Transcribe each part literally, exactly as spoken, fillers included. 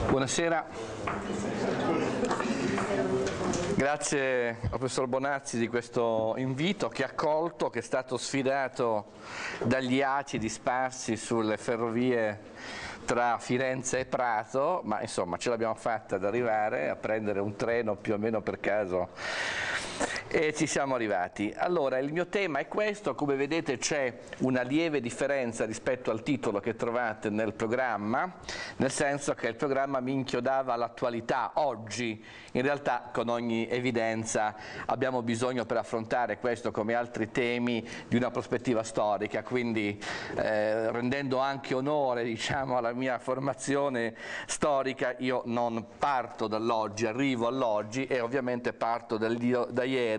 Buonasera, grazie al professor Bonazzi di questo invito che ha accolto, che è stato sfidato dagli acidi sparsi sulle ferrovie tra Firenze e Prato, ma insomma ce l'abbiamo fatta ad arrivare a prendere un treno più o meno per caso e ci siamo arrivati. Allora, il mio tema è questo. Come vedete c'è una lieve differenza rispetto al titolo che trovate nel programma, nel senso che il programma mi inchiodava all'attualità oggi. In realtà, con ogni evidenza, abbiamo bisogno per affrontare questo come altri temi di una prospettiva storica, quindi eh, rendendo anche onore, diciamo, alla mia formazione storica, io non parto dall'oggi, arrivo all'oggi e ovviamente parto dal, da ieri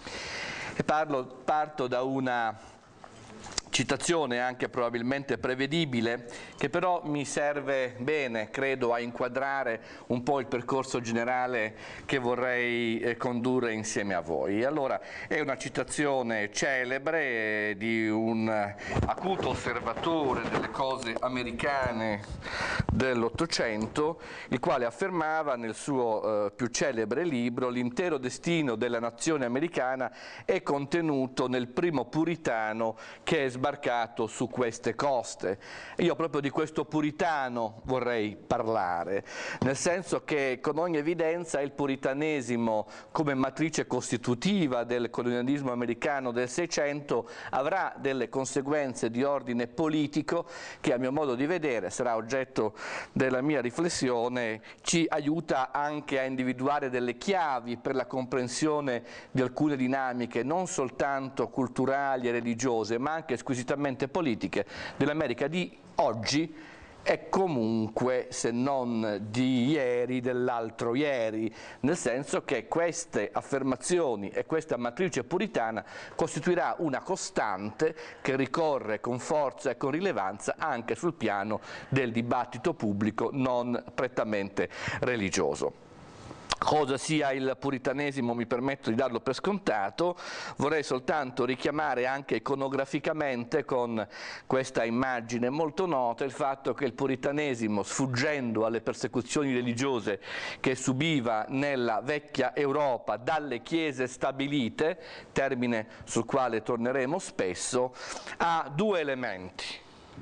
e parlo, parto da una citazione anche probabilmente prevedibile, che però mi serve bene, credo, a inquadrare un po' il percorso generale che vorrei eh, condurre insieme a voi. Allora, è una citazione celebre eh, di un acuto osservatore delle cose americane dell'Ottocento, il quale affermava nel suo eh, più celebre libro: l'intero destino della nazione americana è contenuto nel primo puritano che è sbarcato su queste coste. Io proprio di questo puritano vorrei parlare, nel senso che con ogni evidenza il puritanesimo come matrice costitutiva del colonialismo americano del Seicento avrà delle conseguenze di ordine politico che, a mio modo di vedere, sarà oggetto della mia riflessione, ci aiuta anche a individuare delle chiavi per la comprensione di alcune dinamiche non soltanto culturali e religiose, ma anche squisitamente politiche dell'America di oggi e comunque, se non di ieri, dell'altro ieri, nel senso che queste affermazioni e questa matrice puritana costituirà una costante che ricorre con forza e con rilevanza anche sul piano del dibattito pubblico non prettamente religioso. Cosa sia il puritanesimo mi permetto di darlo per scontato, vorrei soltanto richiamare anche iconograficamente con questa immagine molto nota il fatto che il puritanesimo, sfuggendo alle persecuzioni religiose che subiva nella vecchia Europa dalle chiese stabilite, termine sul quale torneremo spesso, ha due elementi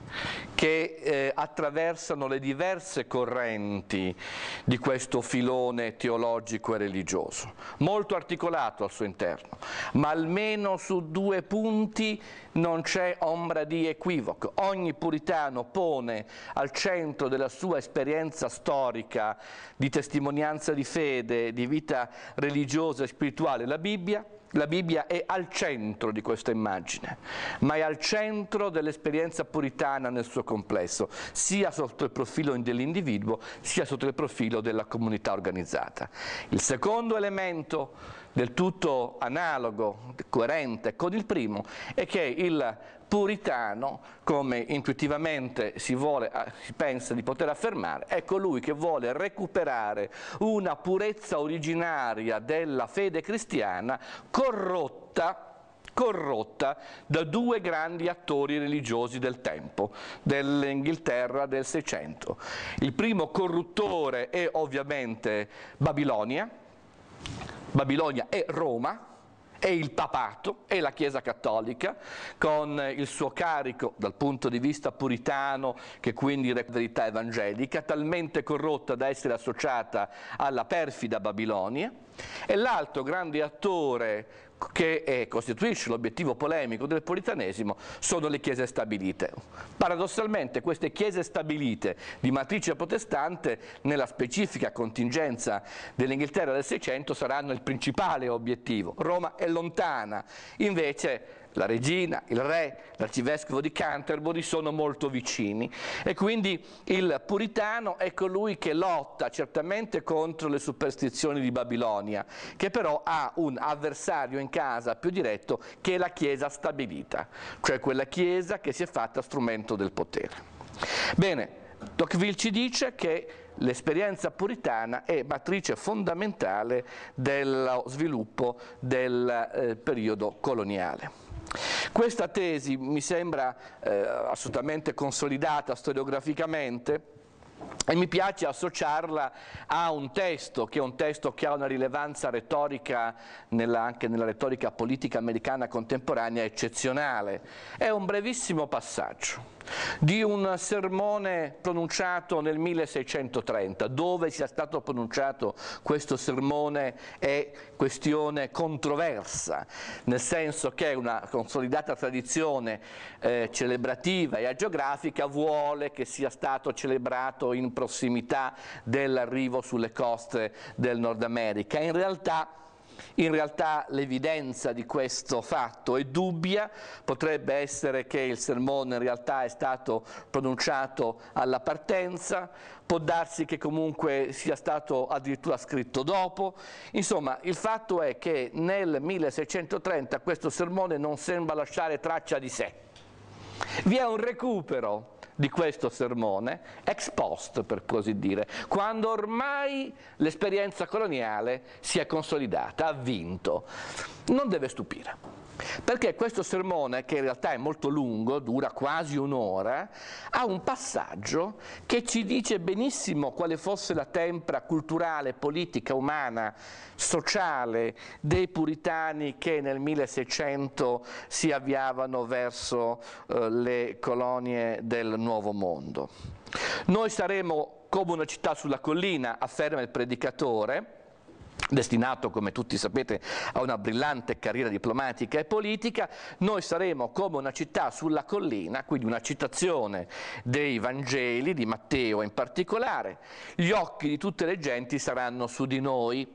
che eh, attraversano le diverse correnti di questo filone teologico e religioso, molto articolato al suo interno, ma almeno su due punti non c'è ombra di equivoco. Ogni puritano pone al centro della sua esperienza storica di testimonianza di fede, di vita religiosa e spirituale la Bibbia. La Bibbia è al centro di questa immagine, ma è al centro dell'esperienza puritana nel suo complesso, sia sotto il profilo dell'individuo, sia sotto il profilo della comunità organizzata. Il secondo elemento, del tutto analogo, coerente con il primo, è che il puritano, come intuitivamente si, vuole, si pensa di poter affermare, è colui che vuole recuperare una purezza originaria della fede cristiana corrotta corrotta da due grandi attori religiosi del tempo, dell'Inghilterra del Seicento. Il primo corruttore è ovviamente Babilonia, Babilonia è Roma, è il papato, è la Chiesa cattolica, con il suo carico dal punto di vista puritano, che quindi è verità evangelica, talmente corrotta da essere associata alla perfida Babilonia, e l'altro grande attore che è, costituisce l'obiettivo polemico del puritanesimo sono le chiese stabilite. Paradossalmente queste chiese stabilite di matrice protestante nella specifica contingenza dell'Inghilterra del Seicento saranno il principale obiettivo. Roma è lontana, invece la regina, il re, l'arcivescovo di Canterbury sono molto vicini e quindi il puritano è colui che lotta certamente contro le superstizioni di Babilonia, che però ha un avversario in casa più diretto che è la Chiesa stabilita, cioè quella Chiesa che si è fatta strumento del potere. Bene, Tocqueville ci dice che l'esperienza puritana è matrice fondamentale dello sviluppo del eh, periodo coloniale. Questa tesi mi sembra eh, assolutamente consolidata storiograficamente E mi piace associarla a un testo, che è un testo che ha una rilevanza retorica, nella, anche nella retorica politica americana contemporanea, eccezionale. È un brevissimo passaggio di un sermone pronunciato nel milleseicentotrenta. Dove sia stato pronunciato questo sermone è questione controversa, nel senso che una consolidata tradizione eh, celebrativa e agiografica vuole che sia stato celebrato in prossimità dell'arrivo sulle coste del Nord America. In realtà In realtà l'evidenza di questo fatto è dubbia, potrebbe essere che il sermone in realtà è stato pronunciato alla partenza, può darsi che comunque sia stato addirittura scritto dopo. Insomma, il fatto è che nel milleseicentotrenta questo sermone non sembra lasciare traccia di sé. Vi è un recupero di questo sermone, ex post per così dire, quando ormai l'esperienza coloniale si è consolidata, ha vinto. Non deve stupire, perché questo sermone, che in realtà è molto lungo, dura quasi un'ora, ha un passaggio che ci dice benissimo quale fosse la tempra culturale, politica, umana, sociale dei puritani che nel milleseicento si avviavano verso eh, le colonie del Nuovo Mondo. Noi saremo come una città sulla collina, afferma il predicatore, destinato, come tutti sapete, a una brillante carriera diplomatica e politica. Noi saremo come una città sulla collina, quindi una citazione dei Vangeli, di Matteo in particolare. Gli occhi di tutte le genti saranno su di noi.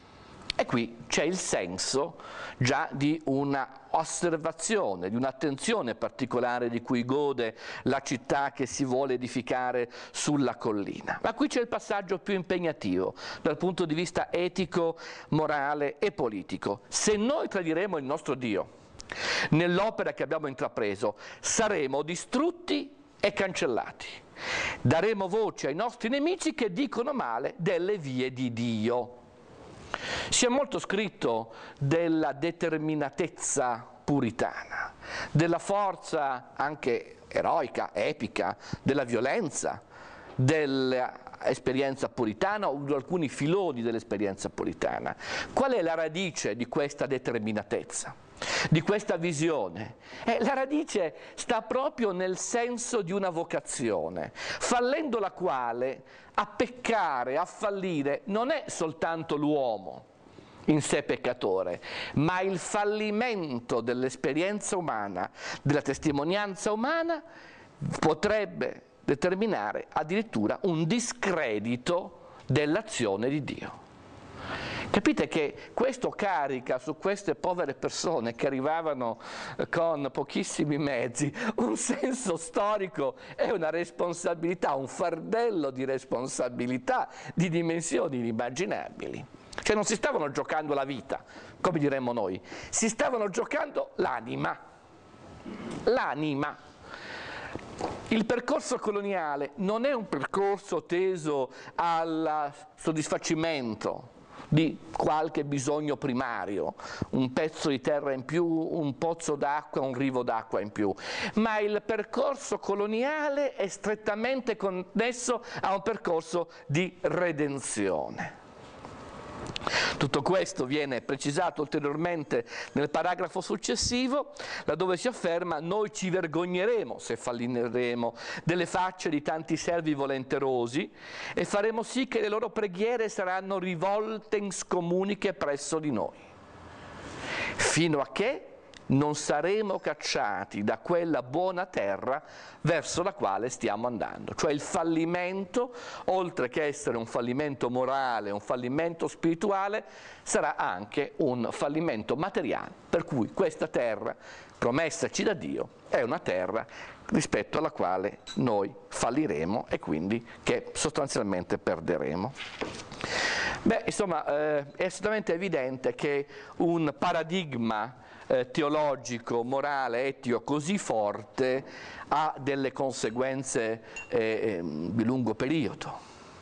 E qui c'è il senso già di una osservazione, di un'attenzione particolare di cui gode la città che si vuole edificare sulla collina. Ma qui c'è il passaggio più impegnativo dal punto di vista etico, morale e politico. Se noi tradiremo il nostro Dio nell'opera che abbiamo intrapreso, saremo distrutti e cancellati. Daremo voce ai nostri nemici che dicono male delle vie di Dio. Si è molto scritto della determinatezza puritana, della forza anche eroica, epica, della violenza, dell'esperienza puritana o di alcuni filoni dell'esperienza puritana. Qual è la radice di questa determinatezza, di questa visione? Eh, la radice sta proprio nel senso di una vocazione, fallendo la quale a peccare, a fallire, non è soltanto l'uomo in sé peccatore, ma il fallimento dell'esperienza umana, della testimonianza umana, potrebbe determinare addirittura un discredito dell'azione di Dio. Capite che questo carica su queste povere persone che arrivavano con pochissimi mezzi un senso storico e una responsabilità, un fardello di responsabilità di dimensioni inimmaginabili. Cioè non si stavano giocando la vita, come diremmo noi, si stavano giocando l'anima. L'anima. Il percorso coloniale non è un percorso teso al soddisfacimento di qualche bisogno primario, un pezzo di terra in più, un pozzo d'acqua, un rivo d'acqua in più, ma il percorso coloniale è strettamente connesso a un percorso di redenzione. Tutto questo viene precisato ulteriormente nel paragrafo successivo, laddove si afferma: noi ci vergogneremo, se fallineremo, delle facce di tanti servi volenterosi e faremo sì che le loro preghiere saranno rivolte in scomuniche presso di noi, fino a che non saremo cacciati da quella buona terra verso la quale stiamo andando. Cioè il fallimento, oltre che essere un fallimento morale, un fallimento spirituale, sarà anche un fallimento materiale, per cui questa terra, promessaci da Dio, è una terra rispetto alla quale noi falliremo e quindi che sostanzialmente perderemo. Beh, insomma, eh, è assolutamente evidente che un paradigma Eh, teologico, morale, etico così forte ha delle conseguenze eh, di lungo periodo.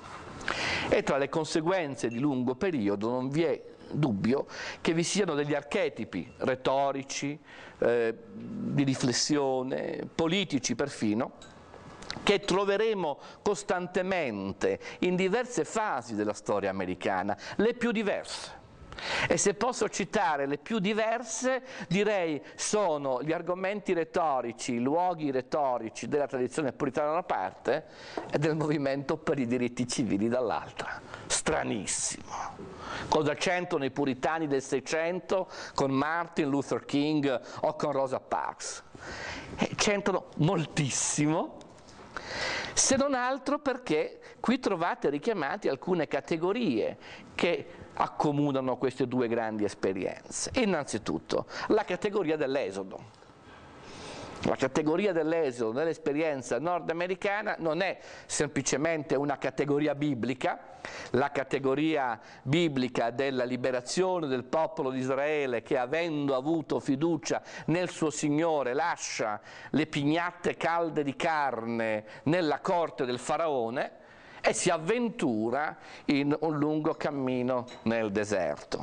E tra le conseguenze di lungo periodo non vi è dubbio che vi siano degli archetipi retorici, eh, di riflessione, politici perfino, che troveremo costantemente in diverse fasi della storia americana, le più diverse. E se posso citare le più diverse, direi sono gli argomenti retorici, i luoghi retorici della tradizione puritana da una parte e del movimento per i diritti civili dall'altra. Stranissimo. Cosa c'entrano i puritani del Seicento con Martin Luther King o con Rosa Parks? Eh, c'entrano moltissimo, se non altro perché qui trovate richiamate alcune categorie che accomunano queste due grandi esperienze. Innanzitutto la categoria dell'esodo. La categoria dell'esodo nell'esperienza nordamericana non è semplicemente una categoria biblica, la categoria biblica della liberazione del popolo di Israele che, avendo avuto fiducia nel suo Signore, lascia le pignatte calde di carne nella corte del faraone e si avventura in un lungo cammino nel deserto.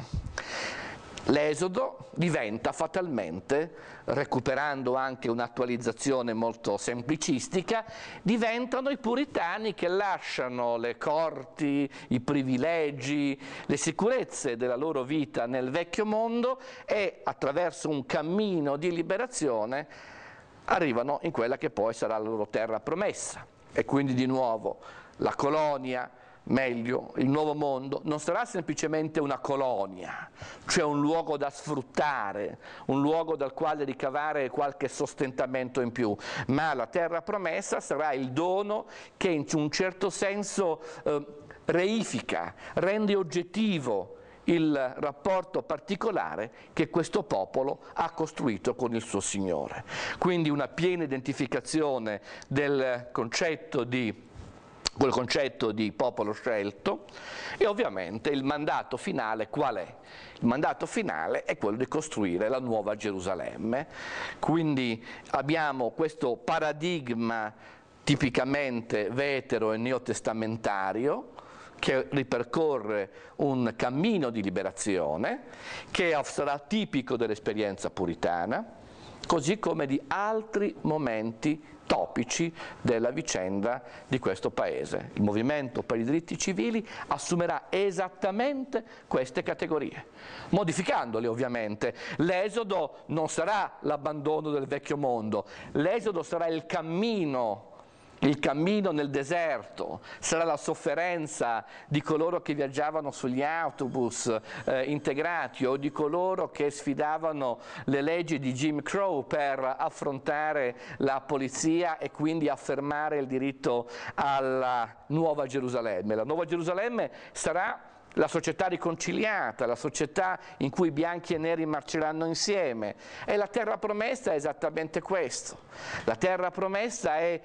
L'esodo diventa fatalmente, recuperando anche un'attualizzazione molto semplicistica, diventano i puritani che lasciano le corti, i privilegi, le sicurezze della loro vita nel vecchio mondo e attraverso un cammino di liberazione arrivano in quella che poi sarà la loro terra promessa. E quindi di nuovo la colonia, meglio, il nuovo mondo, non sarà semplicemente una colonia, cioè un luogo da sfruttare, un luogo dal quale ricavare qualche sostentamento in più, ma la terra promessa sarà il dono che in un certo senso eh, reifica, rende oggettivo il rapporto particolare che questo popolo ha costruito con il suo Signore. Quindi una piena identificazione del concetto di quel concetto di popolo scelto e ovviamente il mandato finale qual è? Il mandato finale è quello di costruire la nuova Gerusalemme, quindi abbiamo questo paradigma tipicamente vetero e neotestamentario che ripercorre un cammino di liberazione che sarà tipico dell'esperienza puritana, così come di altri momenti topici della vicenda di questo paese. Il movimento per i diritti civili assumerà esattamente queste categorie, modificandole ovviamente. L'esodo non sarà l'abbandono del vecchio mondo, l'esodo sarà il cammino Il cammino nel deserto, sarà la sofferenza di coloro che viaggiavano sugli autobus eh, integrati o di coloro che sfidavano le leggi di Jim Crow per affrontare la polizia e quindi affermare il diritto alla Nuova Gerusalemme. La Nuova Gerusalemme sarà la società riconciliata, la società in cui bianchi e neri marceranno insieme. E la terra promessa è esattamente questo. La terra promessa è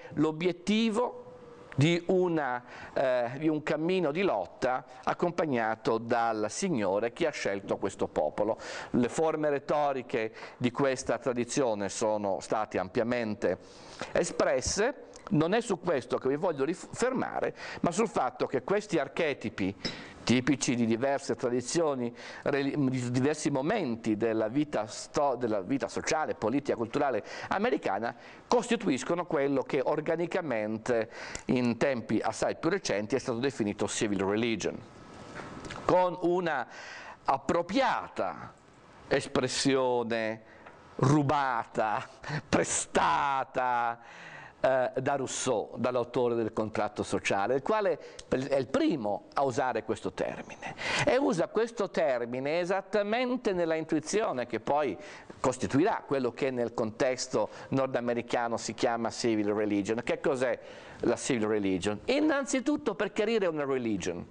l'obiettivo di, una, eh, di un cammino di lotta accompagnato dal Signore che ha scelto questo popolo. Le forme retoriche di questa tradizione sono state ampiamente espresse. Non è su questo che vi voglio fermare, ma sul fatto che questi archetipi tipici di diverse tradizioni, di diversi momenti della vita, della vita sociale, politica, culturale americana, costituiscono quello che organicamente in tempi assai più recenti è stato definito civil religion, con una appropriata espressione rubata, prestata, Eh, da Rousseau, dall'autore del Contratto sociale, il quale è il primo a usare questo termine e usa questo termine esattamente nella intuizione che poi costituirà quello che nel contesto nordamericano si chiama civil religion. Che cos'è la civil religion? Innanzitutto, per chiarire, una religion,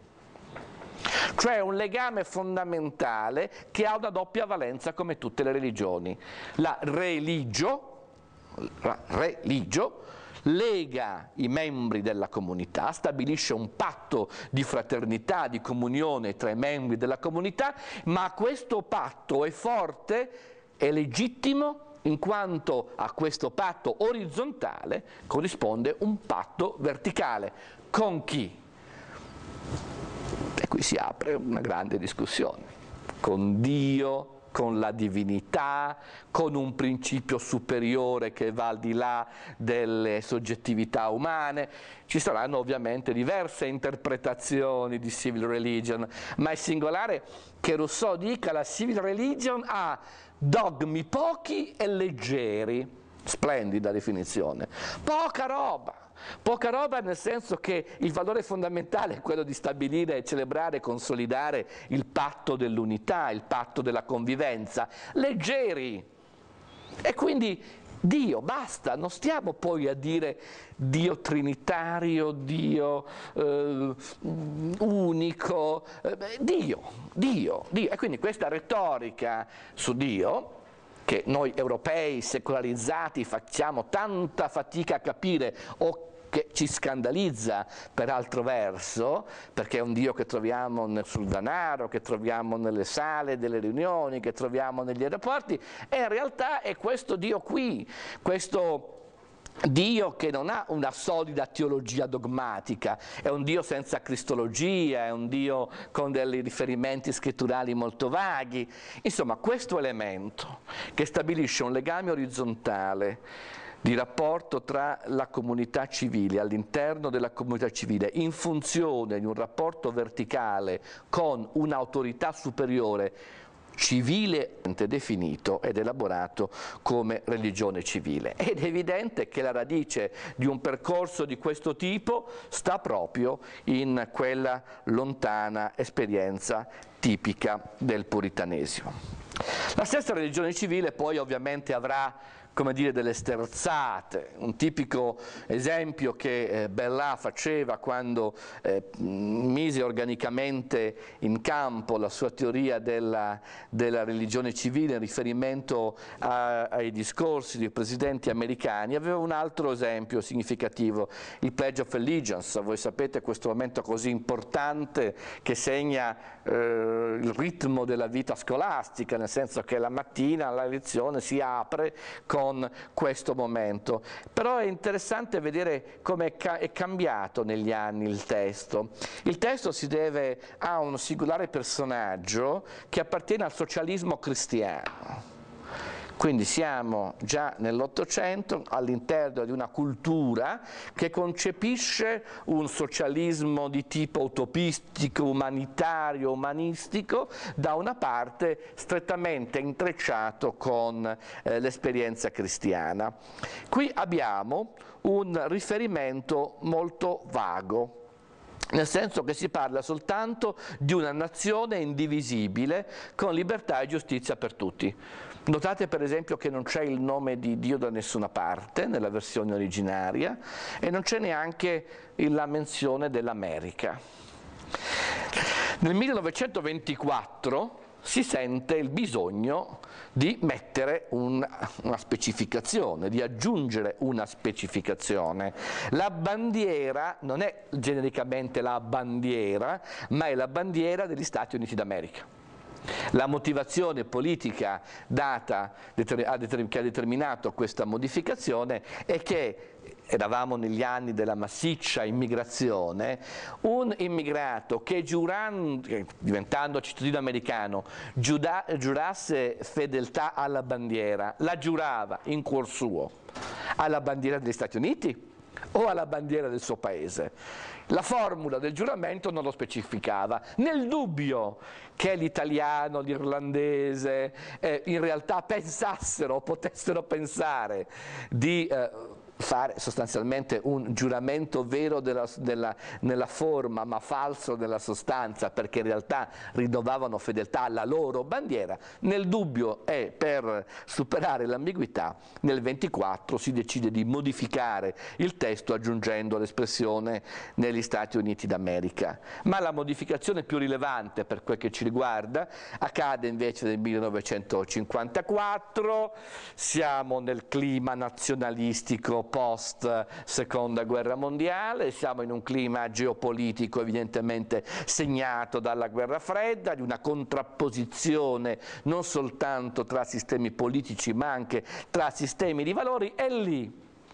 cioè un legame fondamentale che ha una doppia valenza come tutte le religioni. La religio, la religio lega i membri della comunità, stabilisce un patto di fraternità, di comunione tra i membri della comunità, ma questo patto è forte e legittimo in quanto a questo patto orizzontale corrisponde un patto verticale. Con chi? E qui si apre una grande discussione. Con Dio, con la divinità, con un principio superiore che va al di là delle soggettività umane. Ci saranno ovviamente diverse interpretazioni di civil religion, ma è singolare che Rousseau dica la civil religion ha dogmi pochi e leggeri. Splendida definizione. Poca roba. Poca roba nel senso che il valore fondamentale è quello di stabilire, celebrare e consolidare il patto dell'unità, il patto della convivenza. Leggeri. E quindi Dio, basta, non stiamo poi a dire Dio trinitario, Dio eh, unico, eh, Dio, Dio, Dio. E quindi questa retorica su Dio, che noi europei secolarizzati facciamo tanta fatica a capire o che ci scandalizza per altro verso, perché è un Dio che troviamo sul denaro, che troviamo nelle sale delle riunioni, che troviamo negli aeroporti, e in realtà è questo Dio qui, questo Dio che non ha una solida teologia dogmatica, è un Dio senza cristologia, è un Dio con dei riferimenti scritturali molto vaghi. Insomma, questo elemento che stabilisce un legame orizzontale di rapporto tra la comunità civile, all'interno della comunità civile, in funzione di un rapporto verticale con un'autorità superiore civile definito ed elaborato come religione civile. Ed è evidente che la radice di un percorso di questo tipo sta proprio in quella lontana esperienza tipica del puritanesimo. La stessa religione civile poi ovviamente avrà, come dire, delle sterzate. Un tipico esempio che eh, Bellà faceva quando eh, mise organicamente in campo la sua teoria della, della religione civile in riferimento a, ai discorsi dei presidenti americani, aveva un altro esempio significativo, il Pledge of Allegiance. Voi sapete questo momento così importante che segna eh, il ritmo della vita scolastica, nel senso che la mattina la lezione si apre con questo momento. Però è interessante vedere come è cambiato negli anni il testo. Il testo si deve a un singolare personaggio che appartiene al socialismo cristiano. Quindi siamo già nell'Ottocento all'interno di una cultura che concepisce un socialismo di tipo utopistico, umanitario, umanistico, da una parte strettamente intrecciato con eh, l'esperienza cristiana. Qui abbiamo un riferimento molto vago, nel senso che si parla soltanto di una nazione indivisibile con libertà e giustizia per tutti. Notate per esempio che non c'è il nome di Dio da nessuna parte nella versione originaria e non c'è neanche la menzione dell'America. Nel millenovecentoventiquattro si sente il bisogno di mettere un, una specificazione, di aggiungere una specificazione. La bandiera non è genericamente la bandiera, ma è la bandiera degli Stati Uniti d'America. La motivazione politica data, che ha determinato questa modificazione è che eravamo negli anni della massiccia immigrazione, un immigrato che giurando, diventando cittadino americano giura, giurasse fedeltà alla bandiera, la giurava in cuor suo alla bandiera degli Stati Uniti o alla bandiera del suo paese? La formula del giuramento non lo specificava. Nel dubbio che l'italiano, l'irlandese eh, in realtà pensassero o potessero pensare di eh, fare sostanzialmente un giuramento vero della, della, nella forma ma falso nella sostanza, perché in realtà rinnovavano fedeltà alla loro bandiera, nel dubbio e per superare l'ambiguità nel ventiquattro si decide di modificare il testo aggiungendo l'espressione negli Stati Uniti d'America. Ma la modificazione più rilevante per quel che ci riguarda accade invece nel millenovecentocinquantaquattro, siamo nel clima nazionalistico post seconda guerra mondiale, siamo in un clima geopolitico evidentemente segnato dalla guerra fredda, di una contrapposizione non soltanto tra sistemi politici ma anche tra sistemi di valori, e lì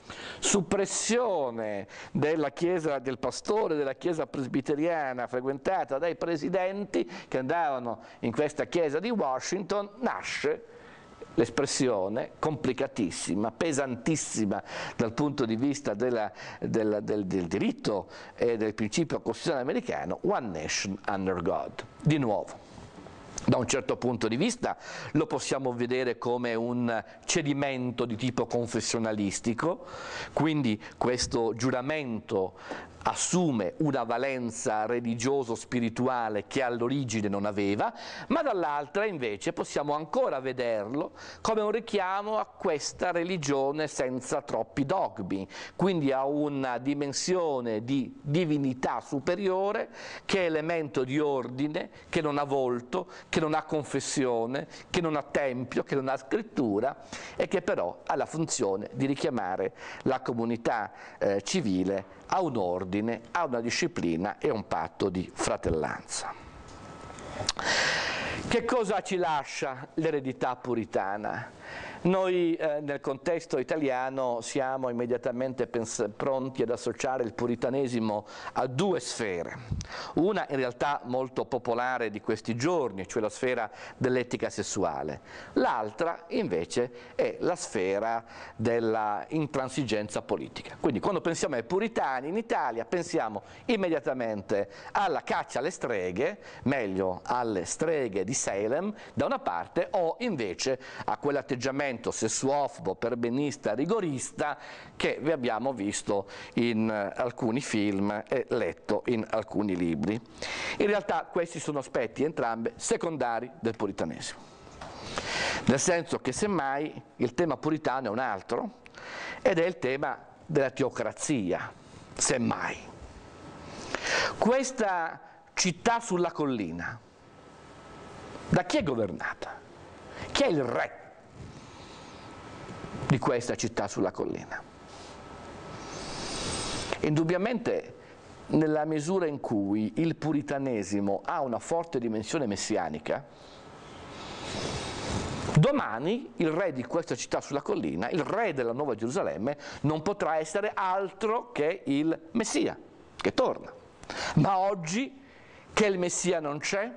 suppressione della chiesa, del pastore della chiesa presbiteriana frequentata dai presidenti che andavano in questa chiesa di Washington, nasce l'espressione complicatissima, pesantissima dal punto di vista della, della, del, del diritto e del principio costituzionale americano, One Nation Under God. Di nuovo, da un certo punto di vista lo possiamo vedere come un cedimento di tipo confessionalistico, quindi questo giuramento assume una valenza religioso-spirituale che all'origine non aveva, ma dall'altra invece possiamo ancora vederlo come un richiamo a questa religione senza troppi dogmi, quindi a una dimensione di divinità superiore che è elemento di ordine, che non ha volto, che non ha confessione, che non ha tempio, che non ha scrittura e che però ha la funzione di richiamare la comunità eh, civile a un ordine, a una disciplina e a un patto di fratellanza. Che cosa ci lascia l'eredità puritana? Noi eh, nel contesto italiano siamo immediatamente pronti ad associare il puritanesimo a due sfere, una in realtà molto popolare di questi giorni, cioè la sfera dell'etica sessuale, l'altra invece è la sfera della intransigenza politica. Quindi quando pensiamo ai puritani in Italia pensiamo immediatamente alla caccia alle streghe, meglio alle streghe di Salem da una parte, o invece a quell'atteggiamento sessuofobo, perbenista, rigorista che vi abbiamo visto in alcuni film e letto in alcuni libri. In realtà questi sono aspetti entrambi secondari del puritanesimo, nel senso che semmai il tema puritano è un altro ed è il tema della teocrazia, semmai. Questa città sulla collina, da chi è governata? Chi è il re di questa città sulla collina? Indubbiamente nella misura in cui il puritanesimo ha una forte dimensione messianica, domani il re di questa città sulla collina, il re della Nuova Gerusalemme, non potrà essere altro che il Messia, che torna. Ma oggi che il Messia non c'è,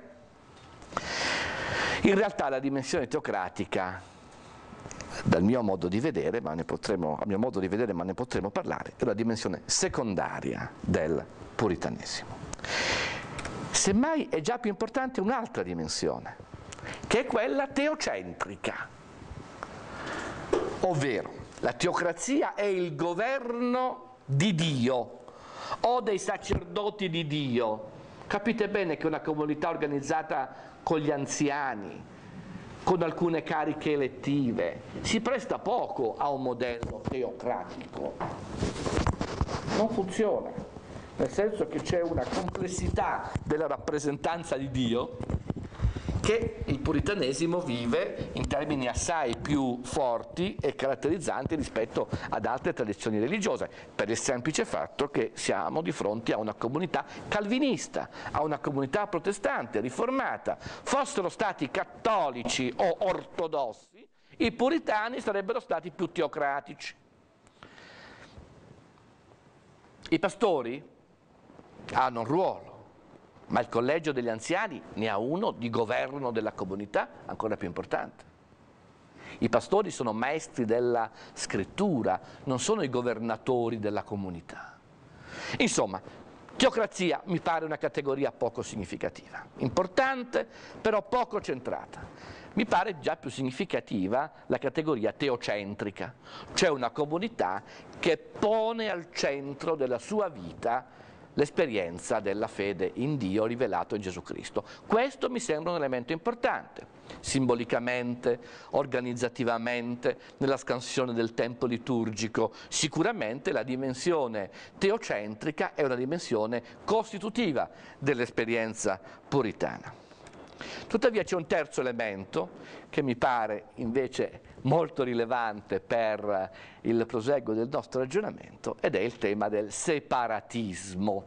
in realtà la dimensione teocratica, dal mio modo di vedere, ma ne potremo, a mio modo di vedere, ma ne potremo parlare, è la dimensione secondaria del puritanesimo. Semmai è già più importante un'altra dimensione, che è quella teocentrica, ovvero la teocrazia è il governo di Dio o dei sacerdoti di Dio. Capite bene che una comunità organizzata con gli anziani, con alcune cariche elettive, si presta poco a un modello teocratico. Non funziona, nel senso che c'è una complessità della rappresentanza di Dio che il puritanesimo vive in termini assai più forti e caratterizzanti rispetto ad altre tradizioni religiose, per il semplice fatto che siamo di fronte a una comunità calvinista, a una comunità protestante, riformata. Fossero stati cattolici o ortodossi, i puritani sarebbero stati più teocratici. I pastori hanno un ruolo, ma il collegio degli anziani ne ha uno di governo della comunità ancora più importante. I pastori sono maestri della scrittura, non sono i governatori della comunità. Insomma, teocrazia mi pare una categoria poco significativa, importante però poco centrata. Mi pare già più significativa la categoria teocentrica, cioè una comunità che pone al centro della sua vita l'esperienza della fede in Dio rivelato in Gesù Cristo. Questo mi sembra un elemento importante, simbolicamente, organizzativamente, nella scansione del tempo liturgico. Sicuramente la dimensione teocentrica è una dimensione costitutiva dell'esperienza puritana. Tuttavia c'è un terzo elemento che mi pare invece molto rilevante per il proseguo del nostro ragionamento ed è il tema del separatismo.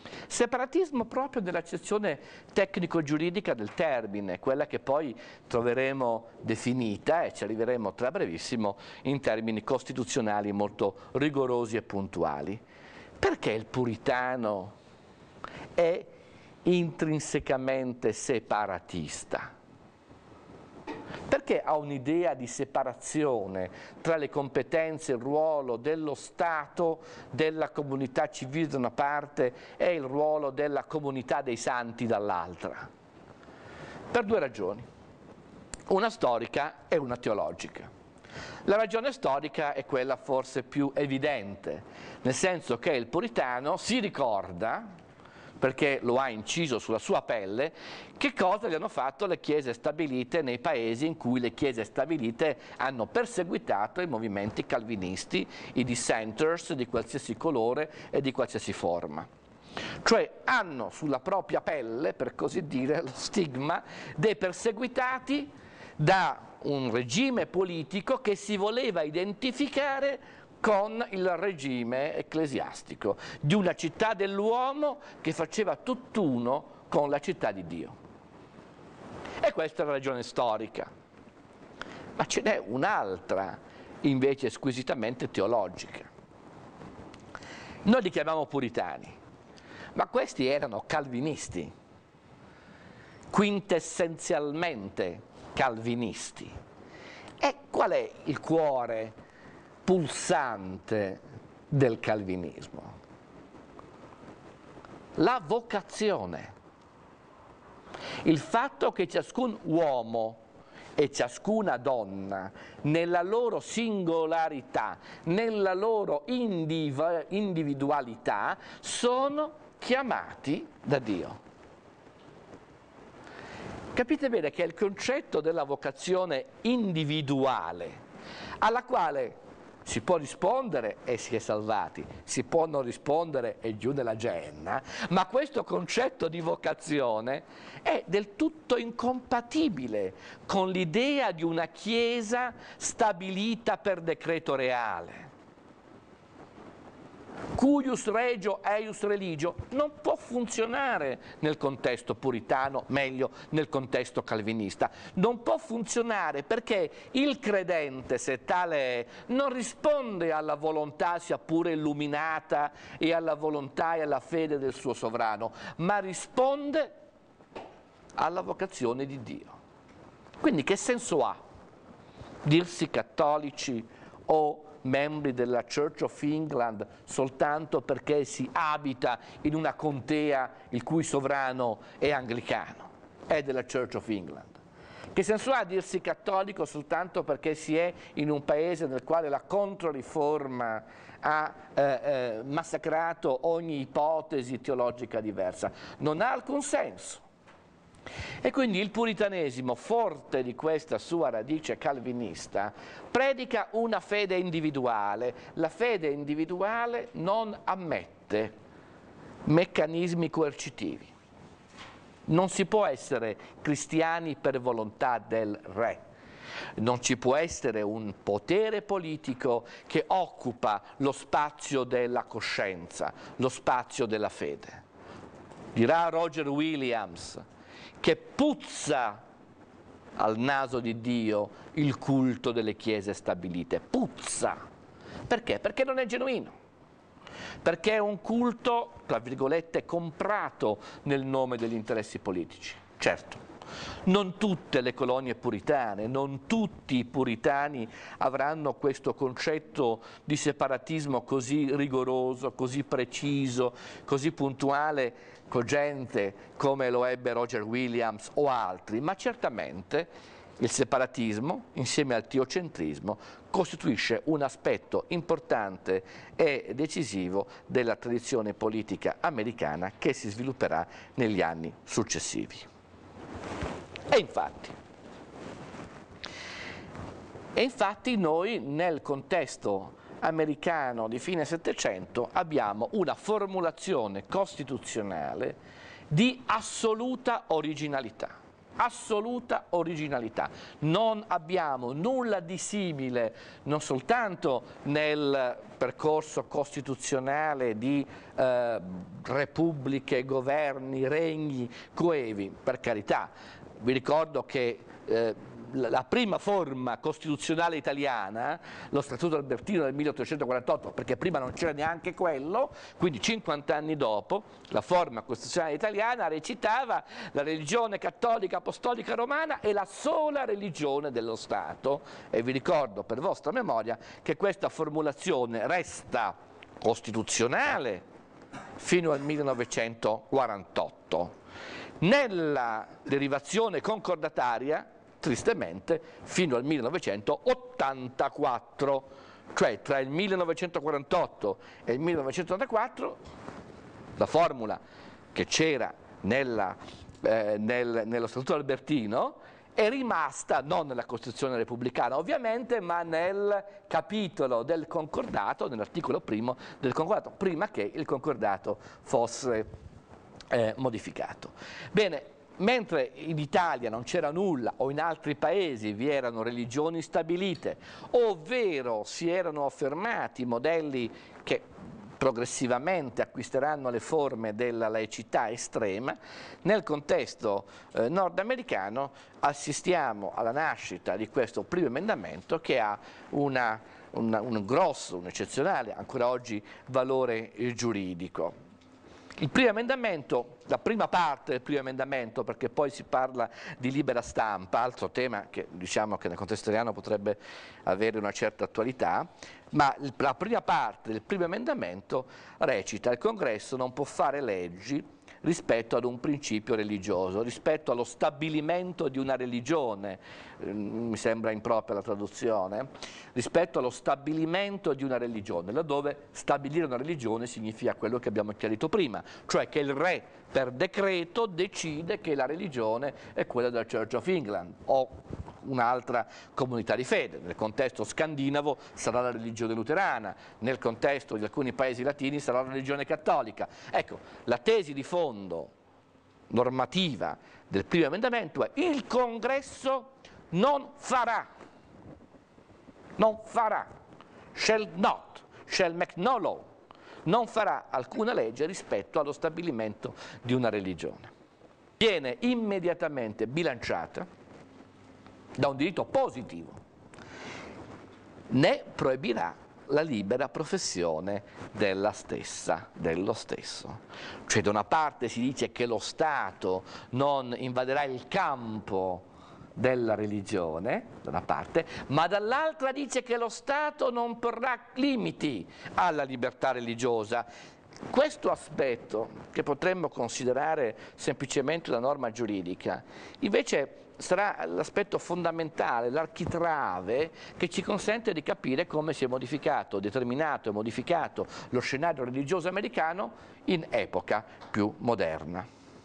Separatismo proprio nell'accezione tecnico-giuridica del termine, quella che poi troveremo definita, e ci arriveremo tra brevissimo, in termini costituzionali molto rigorosi e puntuali. Perché il puritano è intrinsecamente separatista? Perché ha un'idea di separazione tra le competenze e il ruolo dello Stato, della comunità civile da una parte e il ruolo della comunità dei santi dall'altra? Per due ragioni, una storica e una teologica. La ragione storica è quella forse più evidente, nel senso che il puritano si ricorda, perché lo ha inciso sulla sua pelle, che cosa gli hanno fatto le chiese stabilite nei paesi in cui le chiese stabilite hanno perseguitato i movimenti calvinisti, i dissenters di qualsiasi colore e di qualsiasi forma. Cioè hanno sulla propria pelle, per così dire, lo stigma dei perseguitati da un regime politico che si voleva identificare con il regime ecclesiastico, di una città dell'uomo che faceva tutt'uno con la città di Dio. E questa è la ragione storica. Ma ce n'è un'altra, invece squisitamente teologica. Noi li chiamiamo puritani, ma questi erano calvinisti, quintessenzialmente calvinisti. E qual è il cuore pulsante del calvinismo? La vocazione, il fatto che ciascun uomo e ciascuna donna, nella loro singolarità, nella loro indiv- individualità, sono chiamati da Dio. Capite bene che è il concetto della vocazione individuale, alla quale si può rispondere e si è salvati, si può non rispondere e giù nella Geenna, ma questo concetto di vocazione è del tutto incompatibile con l'idea di una Chiesa stabilita per decreto reale. Cuius regio eius religio non può funzionare nel contesto puritano, meglio nel contesto calvinista. Non può funzionare perché il credente, se tale è, non risponde alla volontà, sia pure illuminata, e alla volontà e alla fede del suo sovrano, ma risponde alla vocazione di Dio. Quindi che senso ha dirsi cattolici o membri della Church of England soltanto perché si abita in una contea il cui sovrano è anglicano, è della Church of England? Che senso ha dirsi cattolico soltanto perché si è in un paese nel quale la Controriforma ha eh, eh, massacrato ogni ipotesi teologica diversa? Non ha alcun senso. E quindi il puritanesimo, forte di questa sua radice calvinista, predica una fede individuale. La fede individuale non ammette meccanismi coercitivi. Non si può essere cristiani per volontà del re. Non ci può essere un potere politico che occupa lo spazio della coscienza, lo spazio della fede. Dirà Roger Williams che puzza al naso di Dio il culto delle chiese stabilite. Puzza. Perché? Perché non è genuino. Perché è un culto, tra virgolette, comprato nel nome degli interessi politici. Certo, non tutte le colonie puritane, non tutti i puritani avranno questo concetto di separatismo così rigoroso, così preciso, così puntuale, cogente come lo ebbe Roger Williams o altri, ma certamente il separatismo, insieme al teocentrismo, costituisce un aspetto importante e decisivo della tradizione politica americana che si svilupperà negli anni successivi. E infatti, e infatti noi nel contesto americano di fine Settecento abbiamo una formulazione costituzionale di assoluta originalità. assoluta originalità. Non abbiamo nulla di simile, non soltanto nel percorso costituzionale di eh, repubbliche, governi, regni coevi, per carità. Vi ricordo che eh, la prima forma costituzionale italiana, lo Statuto Albertino del milleottocentoquarantotto, perché prima non c'era neanche quello, quindi cinquanta anni dopo, la forma costituzionale italiana recitava: la religione cattolica apostolica romana è la sola religione dello Stato. E vi ricordo, per vostra memoria, che questa formulazione resta costituzionale fino al millenovecentoquarantotto. Nella derivazione concordataria, tristemente, fino al millenovecentottantaquattro, cioè tra il millenovecentoquarantotto e il millenovecentottantaquattro, la formula che c'era nella, eh, nel, nello Statuto Albertino è rimasta non nella Costituzione repubblicana ovviamente, ma nel capitolo del concordato, nell'articolo primo del concordato, prima che il concordato fosse eh, modificato. Bene, mentre in Italia non c'era nulla, o in altri paesi vi erano religioni stabilite, ovvero si erano affermati modelli che progressivamente acquisteranno le forme della laicità estrema, nel contesto eh, nordamericano assistiamo alla nascita di questo primo emendamento che ha una, una, un grosso, un eccezionale, ancora oggi, valore eh, giuridico. Il primo emendamento, la prima parte del primo emendamento, perché poi si parla di libera stampa, altro tema che diciamo che nel contesto italiano potrebbe avere una certa attualità, ma la prima parte del primo emendamento recita: il Congresso non può fare leggi rispetto ad un principio religioso, rispetto allo stabilimento di una religione, eh, mi sembra impropria la traduzione, rispetto allo stabilimento di una religione, laddove stabilire una religione significa quello che abbiamo chiarito prima, cioè che il re per decreto decide che la religione è quella del Church of England o un'altra comunità di fede. Nel contesto scandinavo sarà la religione luterana, nel contesto di alcuni paesi latini sarà la religione cattolica. Ecco, la tesi di fondo normativa del primo emendamento è: il Congresso non farà, non farà, shall not, shall make no law, non farà alcuna legge rispetto allo stabilimento di una religione. Viene immediatamente bilanciata da un diritto positivo, né proibirà la libera professione della stessa, dello stesso. Cioè, da una parte si dice che lo Stato non invaderà il campo della religione, da una parte, ma dall'altra dice che lo Stato non porrà limiti alla libertà religiosa. Questo aspetto, che potremmo considerare semplicemente una norma giuridica, invece sarà l'aspetto fondamentale, l'architrave che ci consente di capire come si è modificato, determinato e modificato lo scenario religioso americano in epoca più moderna.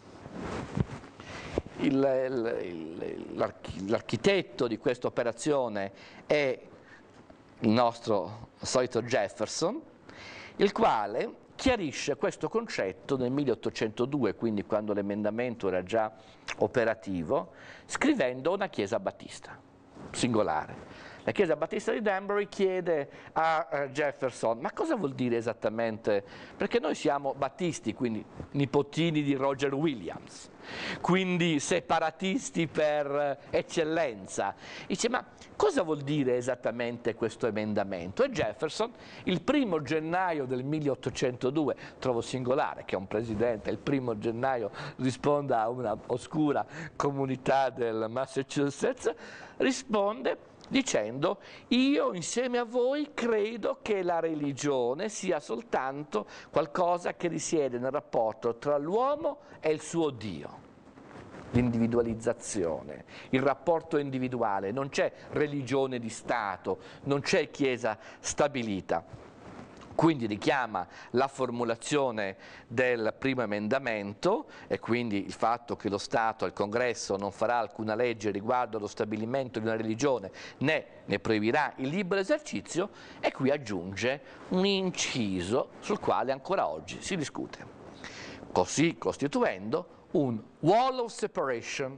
L'architetto di questa operazione è il nostro solito Jefferson, il quale chiarisce questo concetto nel milleottocentodue, quindi quando l'emendamento era già operativo, scrivendo una chiesa battista singolare. La Chiesa Battista di Danbury chiede a Jefferson: ma cosa vuol dire esattamente? Perché noi siamo battisti, quindi nipotini di Roger Williams, quindi separatisti per eccellenza. Dice: ma cosa vuol dire esattamente questo emendamento? E Jefferson, il primo gennaio del milleottocentodue, trovo singolare che un presidente il primo gennaio risponda a una oscura comunità del Massachusetts, risponde dicendo: io insieme a voi credo che la religione sia soltanto qualcosa che risiede nel rapporto tra l'uomo e il suo Dio. L'individualizzazione, il rapporto individuale, non c'è religione di Stato, non c'è Chiesa stabilita. Quindi richiama la formulazione del primo emendamento e quindi il fatto che lo Stato, il Congresso, non farà alcuna legge riguardo allo stabilimento di una religione né ne proibirà il libero esercizio, e qui aggiunge un inciso sul quale ancora oggi si discute, così costituendo un wall of separation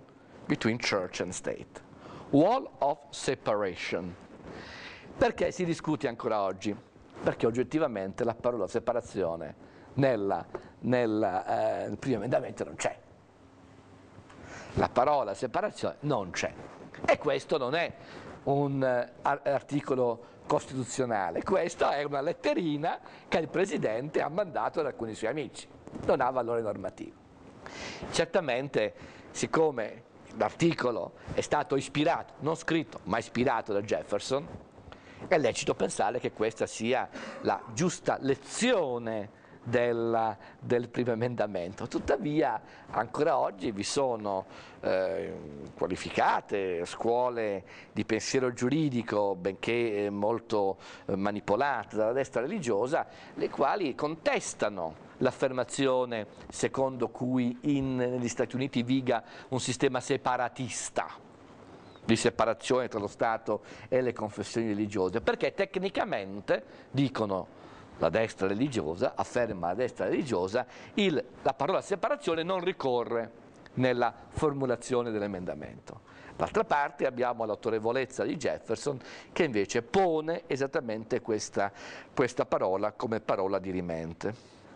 between church and state. Wall of separation. Perché si discute ancora oggi? Perché oggettivamente la parola separazione nella, nella, eh, nel primo emendamento non c'è. La parola separazione non c'è. E questo non è un uh, articolo costituzionale, questa è una letterina che il Presidente ha mandato ad alcuni suoi amici, non ha valore normativo. Certamente, siccome l'articolo è stato ispirato, non scritto, ma ispirato da Jefferson, è lecito pensare che questa sia la giusta lezione Della, del primo emendamento. Tuttavia ancora oggi vi sono eh, qualificate scuole di pensiero giuridico, benché molto eh, manipolate dalla destra religiosa, le quali contestano l'affermazione secondo cui in, negli Stati Uniti viga un sistema separatista di separazione tra lo Stato e le confessioni religiose, perché tecnicamente, dicono la destra religiosa, afferma la destra religiosa, il, la parola separazione non ricorre nella formulazione dell'emendamento. D'altra parte abbiamo l'autorevolezza di Jefferson che invece pone esattamente questa, questa parola come parola dirimente.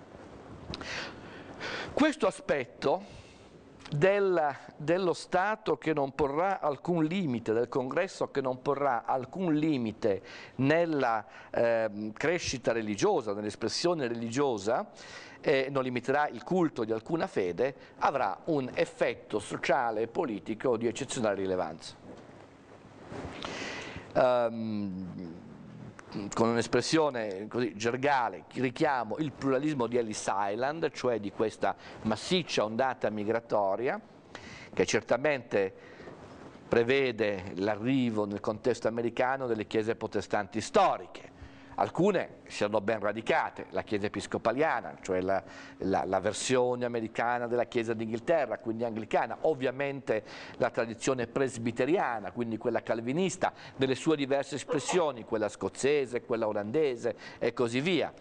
Questo aspetto Del, dello Stato che non porrà alcun limite, del Congresso che non porrà alcun limite nella eh, crescita religiosa, nell'espressione religiosa, e non limiterà il culto di alcuna fede, avrà un effetto sociale e politico di eccezionale rilevanza. Um, con un'espressione così gergale, richiamo il pluralismo di Ellis Island, cioè di questa massiccia ondata migratoria, che certamente prevede l'arrivo nel contesto americano delle chiese protestanti storiche. Alcune si erano ben radicate, la Chiesa episcopaliana, cioè la, la, la versione americana della Chiesa d'Inghilterra, quindi anglicana, ovviamente la tradizione presbiteriana, quindi quella calvinista, nelle sue diverse espressioni, quella scozzese, quella olandese e così via.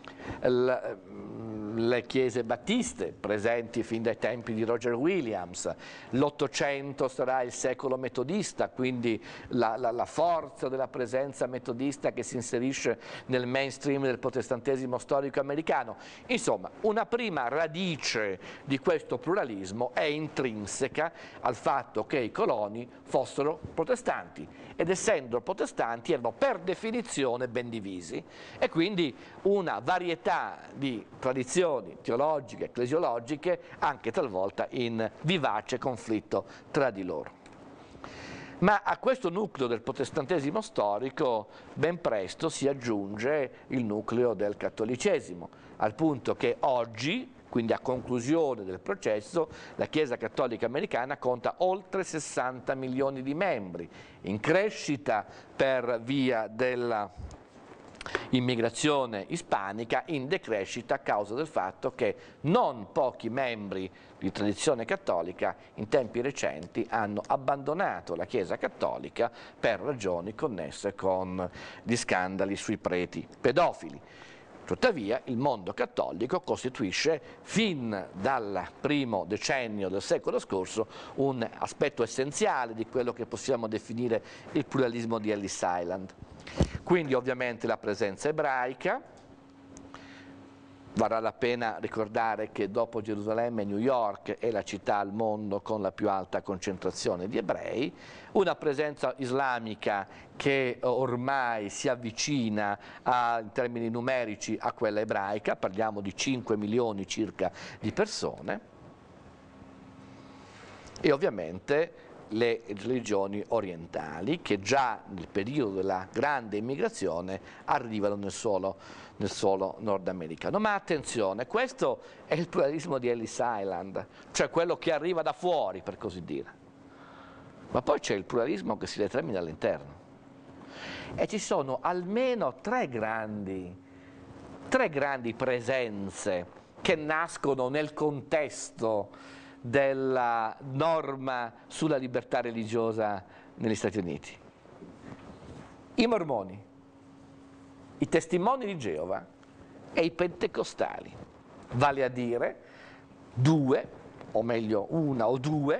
Le chiese battiste presenti fin dai tempi di Roger Williams, l'Ottocento sarà il secolo metodista, quindi la, la, la forza della presenza metodista che si inserisce nel mainstream del protestantesimo storico americano. Insomma, una prima radice di questo pluralismo è intrinseca al fatto che i coloni fossero protestanti ed essendo protestanti erano per definizione ben divisi e quindi una varietà di tradizioni teologiche, ecclesiologiche, anche talvolta in vivace conflitto tra di loro. Ma a questo nucleo del protestantesimo storico ben presto si aggiunge il nucleo del cattolicesimo, al punto che oggi, quindi a conclusione del processo, la Chiesa Cattolica Americana conta oltre sessanta milioni di membri, in crescita per via della immigrazione ispanica, in decrescita a causa del fatto che non pochi membri di tradizione cattolica in tempi recenti hanno abbandonato la Chiesa cattolica per ragioni connesse con gli scandali sui preti pedofili. Tuttavia il mondo cattolico costituisce fin dal primo decennio del secolo scorso un aspetto essenziale di quello che possiamo definire il pluralismo di Ellis Island. Quindi ovviamente la presenza ebraica, varrà la pena ricordare che dopo Gerusalemme New York è la città al mondo con la più alta concentrazione di ebrei, una presenza islamica che ormai si avvicina a, in termini numerici a quella ebraica, parliamo di cinque milioni circa di persone, e ovviamente le religioni orientali che già nel periodo della grande immigrazione arrivano nel suolo, nel suolo nordamericano. Ma attenzione, questo è il pluralismo di Ellis Island, cioè quello che arriva da fuori, per così dire. Ma poi c'è il pluralismo che si determina all'interno. E ci sono almeno tre grandi, tre grandi presenze che nascono nel contesto della norma sulla libertà religiosa negli Stati Uniti. I mormoni, i testimoni di Geova e i pentecostali, vale a dire due, o meglio una o due,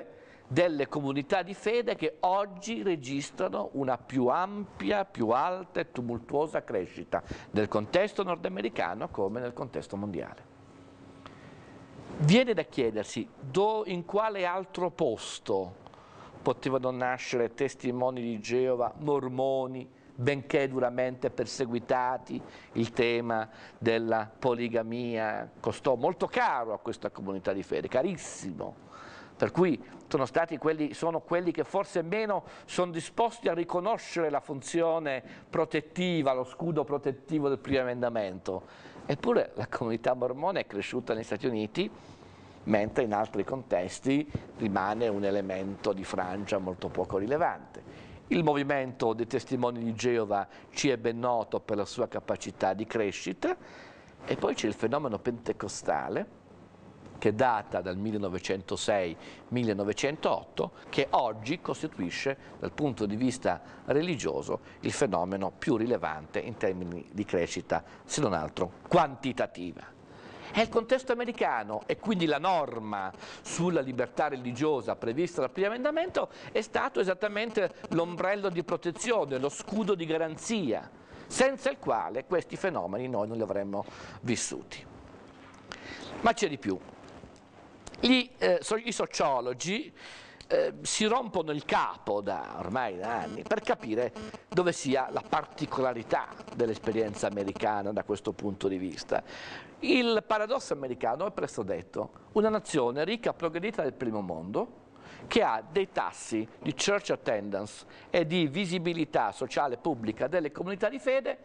delle comunità di fede che oggi registrano una più ampia, più alta e tumultuosa crescita nel contesto nordamericano come nel contesto mondiale. Viene da chiedersi do, in quale altro posto potevano nascere testimoni di Geova, mormoni, benché duramente perseguitati. Il tema della poligamia costò molto caro a questa comunità di fede, carissimo. Per cui sono stati quelli, sono quelli che forse meno sono disposti a riconoscere la funzione protettiva, lo scudo protettivo del primo emendamento. Eppure la comunità mormone è cresciuta negli Stati Uniti, mentre in altri contesti rimane un elemento di frangia molto poco rilevante. Il movimento dei testimoni di Geova ci è ben noto per la sua capacità di crescita, e poi c'è il fenomeno pentecostale, che data dal millenovecentosei millenovecentotto, che oggi costituisce dal punto di vista religioso il fenomeno più rilevante in termini di crescita, se non altro quantitativa. È il contesto americano, e quindi la norma sulla libertà religiosa prevista dal primo emendamento è stato esattamente l'ombrello di protezione, lo scudo di garanzia, senza il quale questi fenomeni noi non li avremmo vissuti. Ma c'è di più. Gli, eh, so, I sociologi eh, si rompono il capo da ormai da anni per capire dove sia la particolarità dell'esperienza americana da questo punto di vista. Il paradosso americano è presto detto: una nazione ricca e progredita del primo mondo, che ha dei tassi di church attendance e di visibilità sociale pubblica delle comunità di fede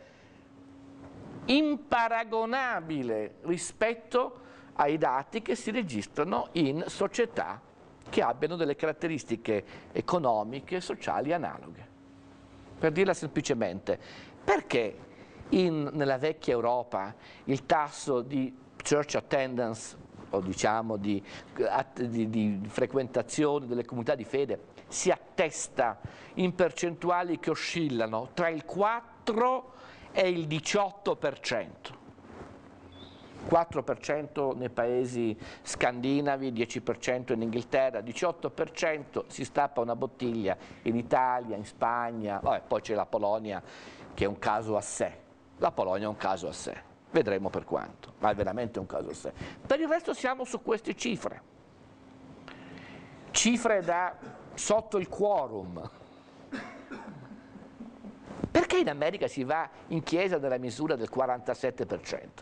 imparagonabile rispetto ai dati che si registrano in società che abbiano delle caratteristiche economiche e sociali analoghe. Per dirla semplicemente, perché in, nella vecchia Europa il tasso di church attendance, o diciamo di, di, di frequentazione delle comunità di fede, si attesta in percentuali che oscillano tra il quattro e il diciotto per cento? quattro per cento nei paesi scandinavi, dieci per cento in Inghilterra, diciotto per cento si stappa una bottiglia in Italia, in Spagna, vabbè, poi c'è la Polonia che è un caso a sé. La Polonia è un caso a sé, vedremo per quanto, ma è veramente un caso a sé. Per il resto siamo su queste cifre, cifre da sotto il quorum. Perché in America si va in chiesa nella misura del quarantasette per cento?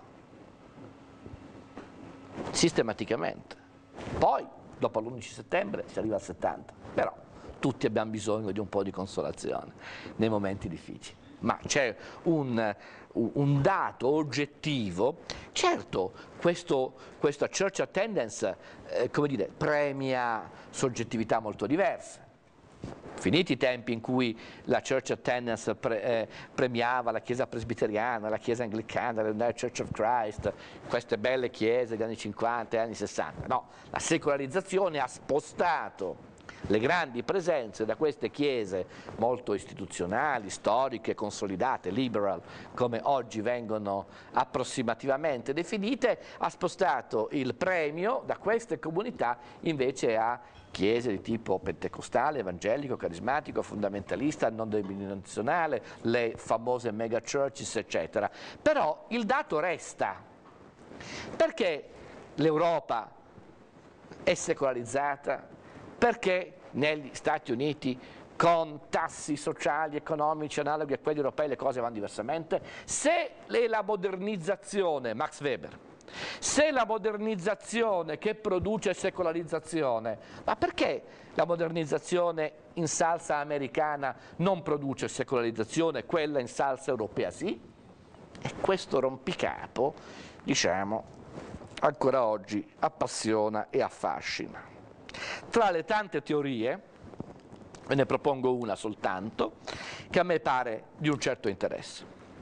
Sistematicamente. Poi, dopo l'undici settembre, si arriva al settanta per cento. Però tutti abbiamo bisogno di un po' di consolazione nei momenti difficili. Ma c'è un, un dato oggettivo. Certo, questo, questa church attendance eh, come dire, premia soggettività molto diverse. Finiti i tempi in cui la church attendance pre, eh, premiava la chiesa presbiteriana, la chiesa anglicana, la Church of Christ, queste belle chiese degli anni cinquanta e anni sessanta, no, la secolarizzazione ha spostato le grandi presenze da queste chiese molto istituzionali, storiche, consolidate, liberal, come oggi vengono approssimativamente definite, ha spostato il premio da queste comunità invece a chiese di tipo pentecostale, evangelico, carismatico, fondamentalista, non denominazionale, le famose mega churches, eccetera. Però il dato resta, perché l'Europa è secolarizzata, perché negli Stati Uniti con tassi sociali e economici analoghi a quelli europei le cose vanno diversamente. Se la modernizzazione, Max Weber, se la modernizzazione che produce secolarizzazione, ma perché la modernizzazione in salsa americana non produce secolarizzazione, quella in salsa europea sì? E questo rompicapo, diciamo, ancora oggi appassiona e affascina. Tra le tante teorie, ve ne propongo una soltanto, che a me pare di un certo interesse.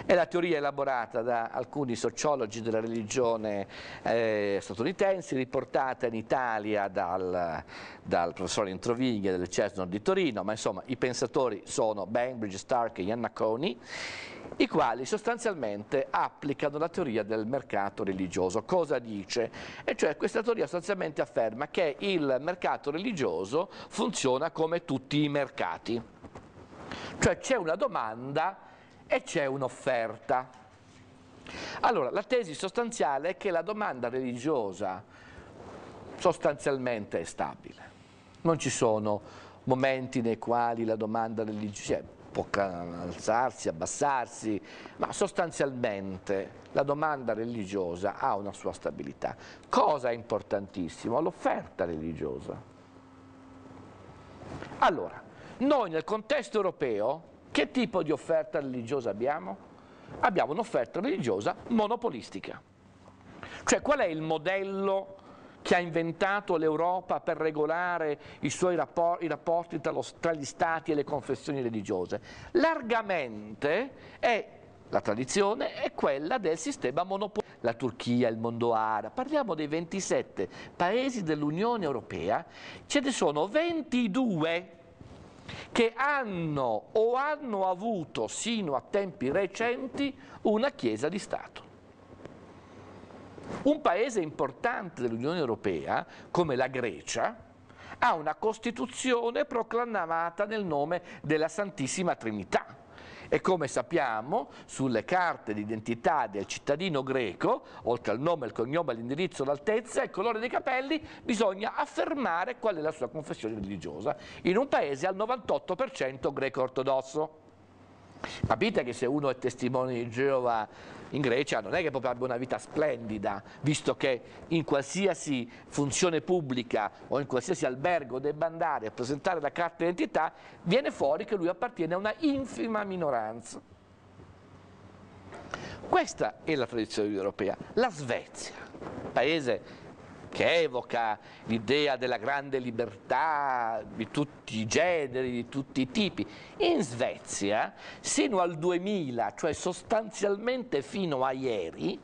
È la teoria elaborata da alcuni sociologi della religione eh, statunitensi, riportata in Italia dal, dal professore Introviglia del Cesno di Torino, ma insomma i pensatori sono Bainbridge, Stark e Iannacone, i quali sostanzialmente applicano la teoria del mercato religioso. Cosa dice? E cioè questa teoria sostanzialmente afferma che il mercato religioso funziona come tutti i mercati, cioè c'è una domanda e c'è un'offerta. Allora, la tesi sostanziale è che la domanda religiosa sostanzialmente è stabile. Non ci sono momenti nei quali la domanda religiosa può alzarsi, abbassarsi, ma sostanzialmente la domanda religiosa ha una sua stabilità. Cosa è importantissimo? L'offerta religiosa. Allora, noi nel contesto europeo che tipo di offerta religiosa abbiamo? Abbiamo un'offerta religiosa monopolistica. Cioè qual è il modello che ha inventato l'Europa per regolare i suoi rapporti, i rapporti tra, lo, tra gli stati e le confessioni religiose? Largamente è, la tradizione è quella del sistema monopolistico. La Turchia, il mondo arabo, parliamo dei ventisette paesi dell'Unione Europea, ce ne sono ventidue che hanno o hanno avuto sino a tempi recenti una Chiesa di Stato. Un paese importante dell'Unione Europea, come la Grecia, ha una Costituzione proclamata nel nome della Santissima Trinità. E come sappiamo, sulle carte d'identità del cittadino greco, oltre al nome, il cognome, l'indirizzo, l'altezza e il colore dei capelli, bisogna affermare qual è la sua confessione religiosa, in un paese al novantotto per cento greco-ortodosso. Capite che se uno è testimone di Geova in Grecia non è che proprio abbia una vita splendida, visto che in qualsiasi funzione pubblica o in qualsiasi albergo debba andare a presentare la carta d'identità, viene fuori che lui appartiene a una infima minoranza. Questa è la tradizione europea. La Svezia, paese che evoca l'idea della grande libertà di tutti i generi, di tutti i tipi. In Svezia, sino al duemila, cioè sostanzialmente fino a ieri,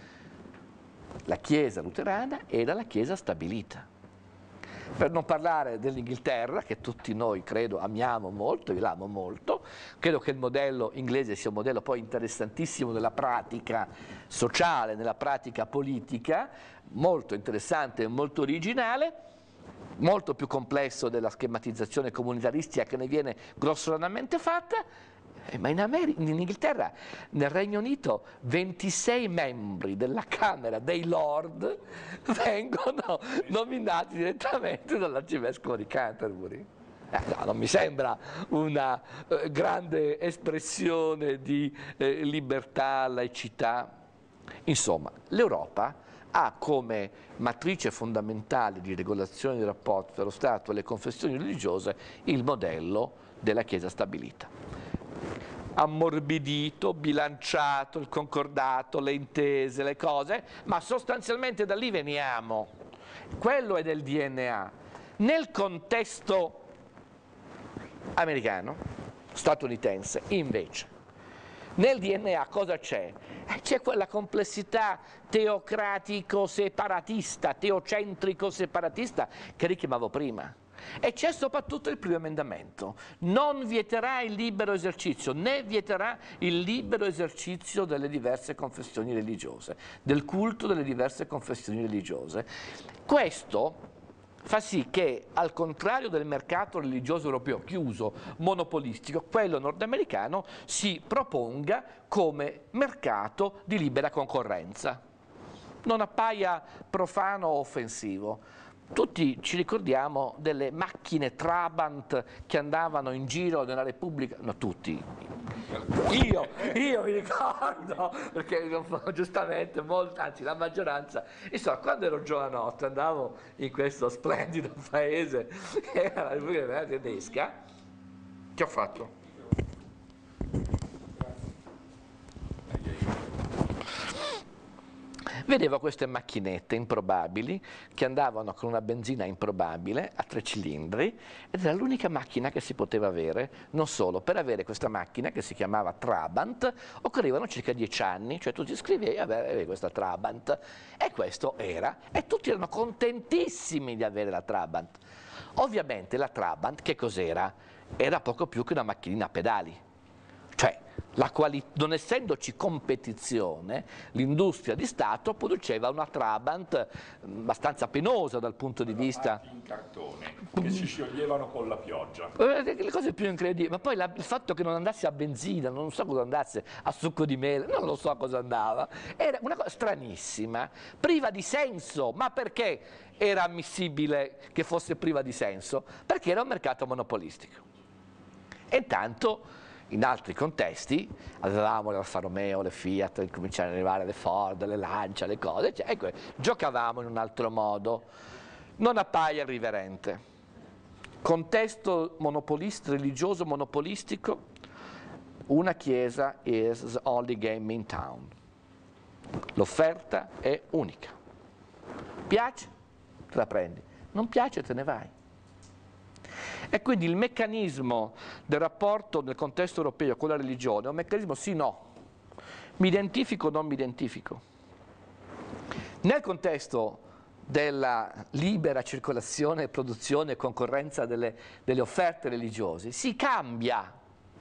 la Chiesa luterana era la Chiesa stabilita. Per non parlare dell'Inghilterra, che tutti noi credo amiamo molto, io l'amo molto, credo che il modello inglese sia un modello poi interessantissimo nella pratica sociale, nella pratica politica, molto interessante e molto originale, molto più complesso della schematizzazione comunitaristica che ne viene grossolanamente fatta. Eh, ma in, Ameri- in Inghilterra, nel Regno Unito, ventisei membri della Camera dei Lord vengono nominati direttamente dall'arcivescovo di Canterbury. Eh, no, non mi sembra una eh, grande espressione di eh, libertà, laicità. Insomma, l'Europa ha come matrice fondamentale di regolazione dei rapporti tra lo Stato e le confessioni religiose il modello della Chiesa stabilita. Ammorbidito, bilanciato, il concordato, le intese, le cose, ma sostanzialmente da lì veniamo. Quello è del D N A. Nel contesto americano, statunitense, invece, nel D N A cosa c'è? C'è quella complessità teocratico-separatista, teocentrico-separatista che richiamavo prima. E c'è soprattutto il primo emendamento: non vieterà il libero esercizio, né vieterà il libero esercizio delle diverse confessioni religiose, del culto delle diverse confessioni religiose. Questo fa sì che, al contrario del mercato religioso europeo chiuso, monopolistico, quello nordamericano si proponga come mercato di libera concorrenza. Non appaia profano o offensivo. Tutti ci ricordiamo delle macchine Trabant che andavano in giro nella Repubblica, no tutti, io, io mi ricordo, perché giustamente, molta, anzi la maggioranza, insomma quando ero giovanotto andavo in questo splendido paese che era la Repubblica Tedesca. Che ho fatto? Vedevo queste macchinette improbabili che andavano con una benzina improbabile a tre cilindri ed era l'unica macchina che si poteva avere. Non solo, per avere questa macchina che si chiamava Trabant occorrevano circa dieci anni, cioè tu ti iscrivevi e avevi questa Trabant e questo era, e tutti erano contentissimi di avere la Trabant. Ovviamente la Trabant che cos'era? Era poco più che una macchinina a pedali. Cioè, la quali, non essendoci competizione, l'industria di Stato produceva una Trabant abbastanza penosa dal punto di vista... in cartone, che si scioglievano con la pioggia. Le cose più incredibili, ma poi la, il fatto che non andasse a benzina, non so cosa andasse, a succo di mele, non lo so cosa andava, era una cosa stranissima, priva di senso. Ma perché era ammissibile che fosse priva di senso? Perché era un mercato monopolistico. E intanto... in altri contesti avevamo le Alfa Romeo, le Fiat, cominciano ad arrivare le Ford, le Lancia, le cose, cioè, ecco, giocavamo in un altro modo. Non appaia irriverente. Contesto monopolista, religioso monopolistico, una chiesa is the only game in town. L'offerta è unica. Piace? Te la prendi. Non piace? Te ne vai. E quindi il meccanismo del rapporto nel contesto europeo con la religione è un meccanismo sì-no, mi identifico o non mi identifico. Nel contesto della libera circolazione, produzione e concorrenza delle, delle offerte religiose si cambia.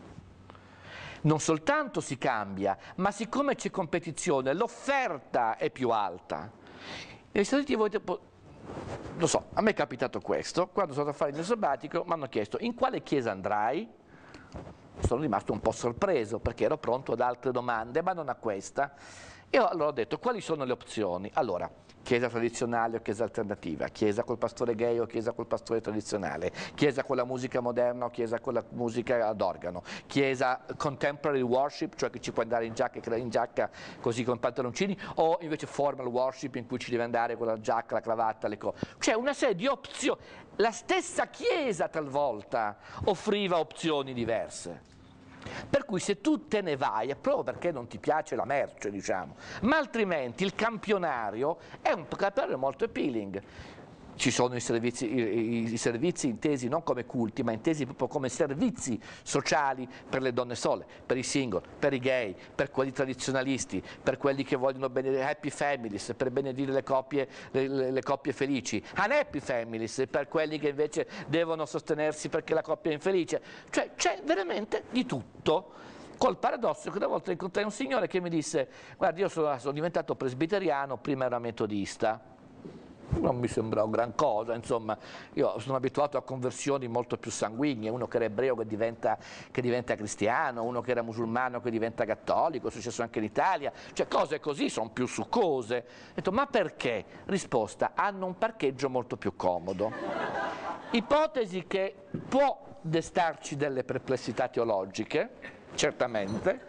Non soltanto si cambia, ma siccome c'è competizione, l'offerta è più alta. Negli Stati Uniti voi lo so, a me è capitato questo, quando sono andato a fare il mio sabbatico mi hanno chiesto in quale chiesa andrai? Sono rimasto un po' sorpreso perché ero pronto ad altre domande, ma non a questa. E allora ho detto quali sono le opzioni? Allora, chiesa tradizionale o chiesa alternativa, chiesa col pastore gay o chiesa col pastore tradizionale, chiesa con la musica moderna o chiesa con la musica ad organo, chiesa contemporary worship, cioè che ci puoi andare in giacca, in giacca così con pantaloncini, o invece formal worship in cui ci devi andare con la giacca, la cravatta, le cose. C'è una serie di opzioni, la stessa chiesa talvolta offriva opzioni diverse. Per cui se tu te ne vai è proprio perché non ti piace la merce, diciamo, ma altrimenti il campionario è un campionario molto appealing. Ci sono i servizi, i, i servizi intesi non come culti, ma intesi proprio come servizi sociali per le donne sole, per i single, per i gay, per quelli tradizionalisti, per quelli che vogliono benedire happy families, per benedire le coppie, le, le, le coppie felici, unhappy families, per quelli che invece devono sostenersi perché la coppia è infelice. Cioè c'è veramente di tutto. Col paradosso che una volta incontrai un signore che mi disse: guarda, io sono, sono diventato presbiteriano, prima era metodista. Non mi sembra gran cosa, insomma, io sono abituato a conversioni molto più sanguigne, uno che era ebreo che diventa, che diventa cristiano, uno che era musulmano che diventa cattolico, è successo anche in Italia, cioè cose così sono più succose. Ho detto, ma perché? Risposta, hanno un parcheggio molto più comodo. Ipotesi che può destarci delle perplessità teologiche, certamente,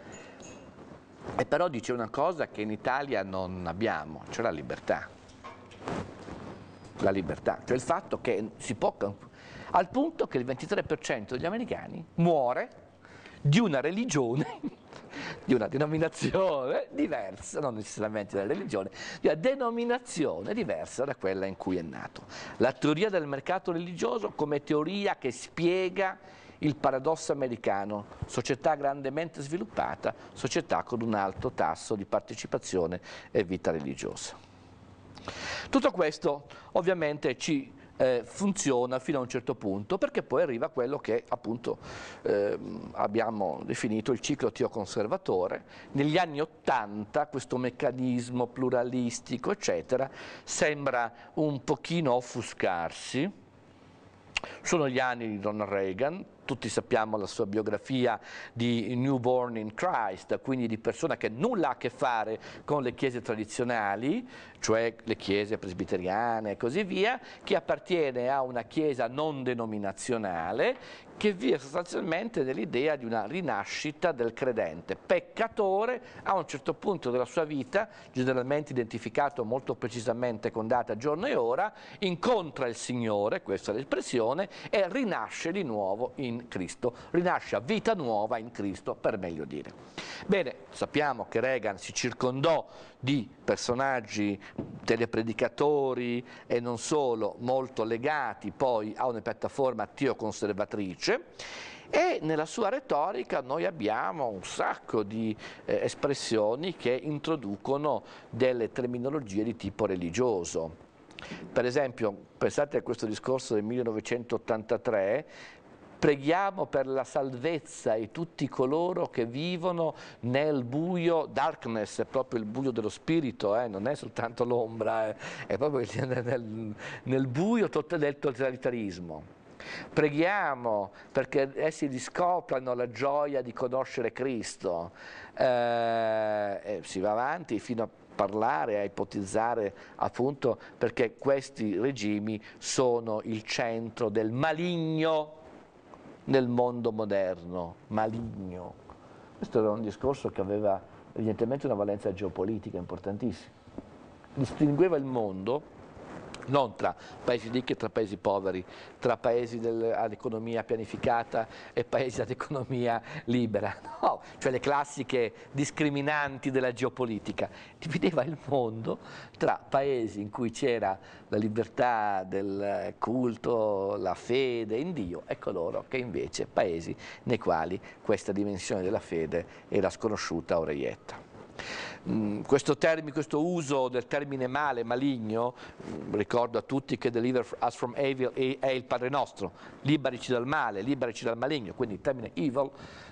e però dice una cosa che in Italia non abbiamo, cioè la libertà. La libertà, cioè il fatto che si può, al punto che il ventitré per cento degli americani muore di una religione, di una denominazione diversa, non necessariamente della religione, di una denominazione diversa da quella in cui è nato. La teoria del mercato religioso come teoria che spiega il paradosso americano, società grandemente sviluppata, società con un alto tasso di partecipazione e vita religiosa. Tutto questo ovviamente ci eh, funziona fino a un certo punto, perché poi arriva quello che appunto eh, abbiamo definito il ciclo teoconservatore. Negli anni Ottanta questo meccanismo pluralistico eccetera sembra un pochino offuscarsi. Sono gli anni di Ronald Reagan, tutti sappiamo la sua biografia di newborn in Christ, quindi di persona che nulla ha a che fare con le chiese tradizionali, cioè le chiese presbiteriane e così via, che appartiene a una chiesa non denominazionale, che vive sostanzialmente nell'idea di una rinascita del credente, peccatore a un certo punto della sua vita, generalmente identificato molto precisamente con data, giorno e ora, incontra il Signore, questa è l'espressione, e rinasce di nuovo in Cristo, rinasce a vita nuova in Cristo, per meglio dire. Bene, sappiamo che Reagan si circondò di personaggi, telepredicatori e non solo, molto legati poi a una piattaforma teoconservatrice, e nella sua retorica noi abbiamo un sacco di eh, espressioni che introducono delle terminologie di tipo religioso. Per esempio, pensate a questo discorso del millenovecentottantatré, preghiamo per la salvezza di tutti coloro che vivono nel buio, darkness è proprio il buio dello spirito, eh, non è soltanto l'ombra, eh, è proprio nel, nel buio del totalitarismo. Preghiamo perché essi riscoprano la gioia di conoscere Cristo, eh, e si va avanti fino a parlare, a ipotizzare appunto perché questi regimi sono il centro del maligno nel mondo moderno, maligno. Questo era un discorso che aveva evidentemente una valenza geopolitica importantissima. Distingueva il mondo non tra paesi ricchi e tra paesi poveri, tra paesi all'economia pianificata e paesi ad economia libera, no, cioè le classiche discriminanti della geopolitica. Divideva il mondo tra paesi in cui c'era la libertà del culto, la fede in Dio, e coloro che invece paesi nei quali questa dimensione della fede era sconosciuta o reietta. Questo, termine, questo uso del termine male, maligno, ricordo a tutti che deliver us from evil è il Padre nostro, liberici dal male, liberici dal maligno, quindi il termine evil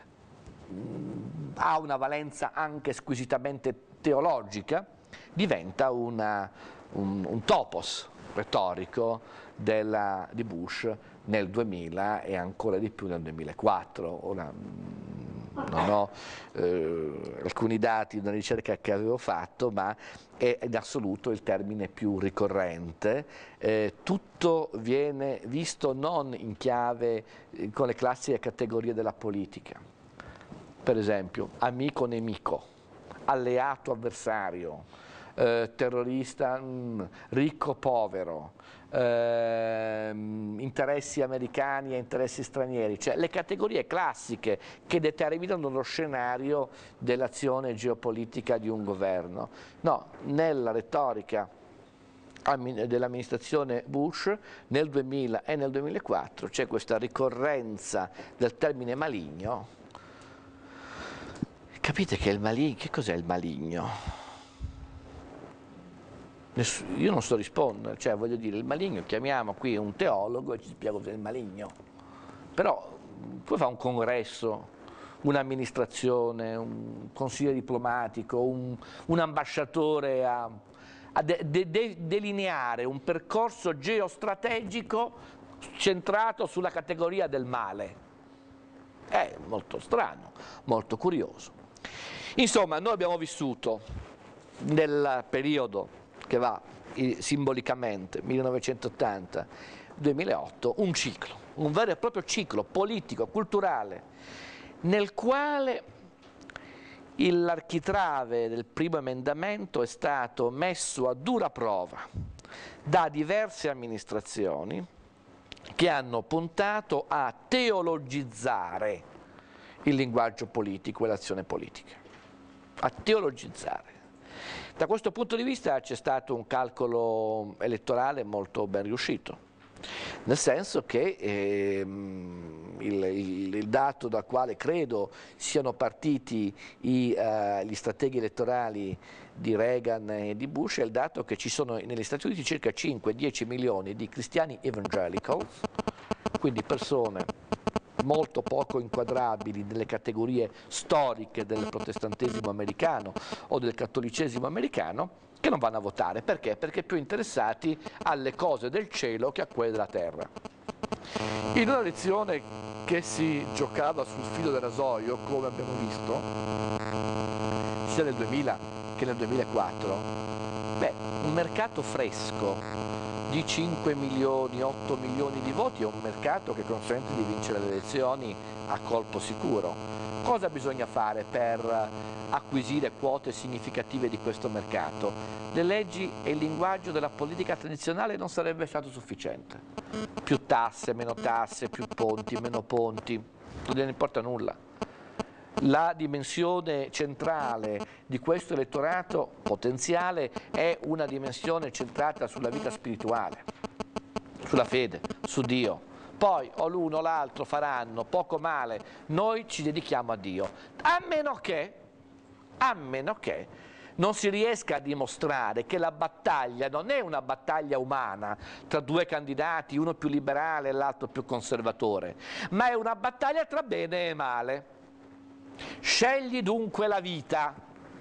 ha una valenza anche squisitamente teologica, diventa una, un, un topos retorico della, di Bush nel duemila e ancora di più nel duemilaquattro. Ora, non ho eh, alcuni dati di una ricerca che avevo fatto, ma è in assoluto il termine più ricorrente. Eh, tutto viene visto non in chiave eh, con le classiche categorie della politica. Per esempio, amico-nemico, alleato-avversario, eh, terrorista mh, ricco-povero, eh, interessi americani e interessi stranieri, cioè le categorie classiche che determinano lo scenario dell'azione geopolitica di un governo. No, nella retorica dell'amministrazione Bush nel duemila e nel duemilaquattro c'è questa ricorrenza del termine maligno. Capite che il maligno, che cos'è il maligno? Io non so rispondere, cioè voglio dire, il maligno, chiamiamo qui un teologo e ci spiega cos'è il maligno, però poi fa un congresso, un'amministrazione, un consiglio diplomatico, un, un ambasciatore a, a de, de, de, delineare un percorso geostrategico centrato sulla categoria del male. È molto strano, molto curioso. Insomma, noi abbiamo vissuto nel periodo che va simbolicamente millenovecentottanta duemilaotto un ciclo, un vero e proprio ciclo politico, culturale, nel quale l'architrave del primo emendamento è stato messo a dura prova da diverse amministrazioni che hanno puntato a teologizzare il linguaggio politico e l'azione politica, a teologizzare. Da questo punto di vista c'è stato un calcolo elettorale molto ben riuscito, nel senso che ehm, il, il, il dato dal quale credo siano partiti i, uh, gli strateghi elettorali di Reagan e di Bush è il dato che ci sono negli Stati Uniti circa cinque dieci milioni di cristiani evangelicals, quindi persone molto poco inquadrabili nelle categorie storiche del protestantesimo americano o del cattolicesimo americano, che non vanno a votare. Perché? Perché più interessati alle cose del cielo che a quelle della terra. In una lezione che si giocava sul filo del rasoio, come abbiamo visto, sia nel duemila che nel duemilaquattro, beh, un mercato fresco di cinque milioni, otto milioni di voti, è un mercato che consente di vincere le elezioni a colpo sicuro. Cosa bisogna fare per acquisire quote significative di questo mercato? Le leggi e il linguaggio della politica tradizionale non sarebbe stato sufficiente. Più tasse, meno tasse, più ponti, meno ponti, non gliene importa nulla. La dimensione centrale di questo elettorato potenziale è una dimensione centrata sulla vita spirituale, sulla fede, su Dio. Poi o l'uno o l'altro faranno poco male, noi ci dedichiamo a Dio, a meno che, a meno che non si riesca a dimostrare che la battaglia non è una battaglia umana tra due candidati, uno più liberale e l'altro più conservatore, ma è una battaglia tra bene e male. Scegli dunque la vita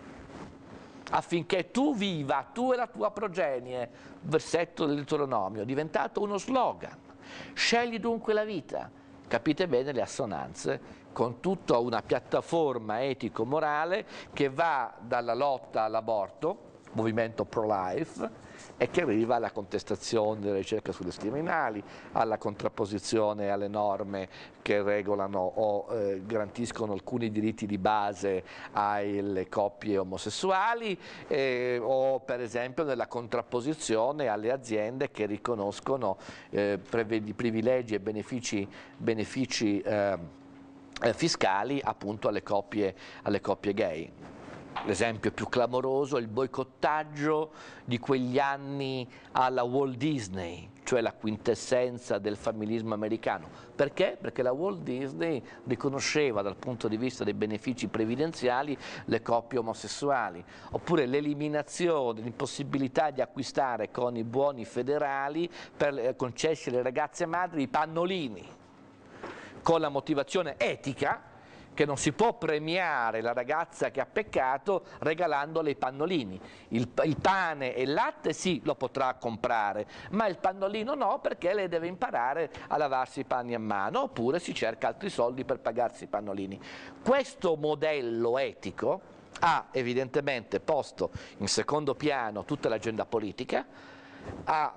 affinché tu viva, tu e la tua progenie, versetto del Deuteronomio, è diventato uno slogan. Scegli dunque la vita, capite bene le assonanze con tutta una piattaforma etico-morale che va dalla lotta all'aborto, movimento pro-life, e che arriva alla contestazione della ricerca sulle criminali, alla contrapposizione alle norme che regolano o eh, garantiscono alcuni diritti di base alle coppie omosessuali eh, o per esempio nella contrapposizione alle aziende che riconoscono eh, privilegi e benefici, benefici eh, eh, fiscali appunto alle coppie, alle coppie gay. L'esempio più clamoroso è il boicottaggio di quegli anni alla Walt Disney, cioè la quintessenza del familismo americano. Perché? Perché la Walt Disney riconosceva dal punto di vista dei benefici previdenziali le coppie omosessuali, oppure l'eliminazione, l'impossibilità di acquistare con i buoni federali per concessi alle ragazze madri i pannolini, con la motivazione etica che non si può premiare la ragazza che ha peccato regalandole i pannolini. Il, il pane e il latte sì, lo potrà comprare, ma il pannolino no, perché lei deve imparare a lavarsi i panni a mano, oppure si cerca altri soldi per pagarsi i pannolini. Questo modello etico ha evidentemente posto in secondo piano tutta l'agenda politica, ha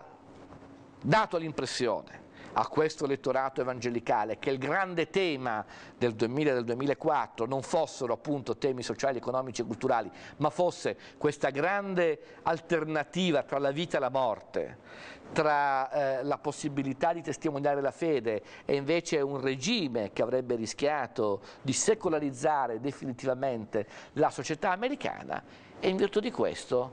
dato l'impressione a questo elettorato evangelicale che il grande tema del duemila e del duemilaquattro non fossero appunto temi sociali, economici e culturali, ma fosse questa grande alternativa tra la vita e la morte, tra eh, la possibilità di testimoniare la fede e invece un regime che avrebbe rischiato di secolarizzare definitivamente la società americana, e in virtù di questo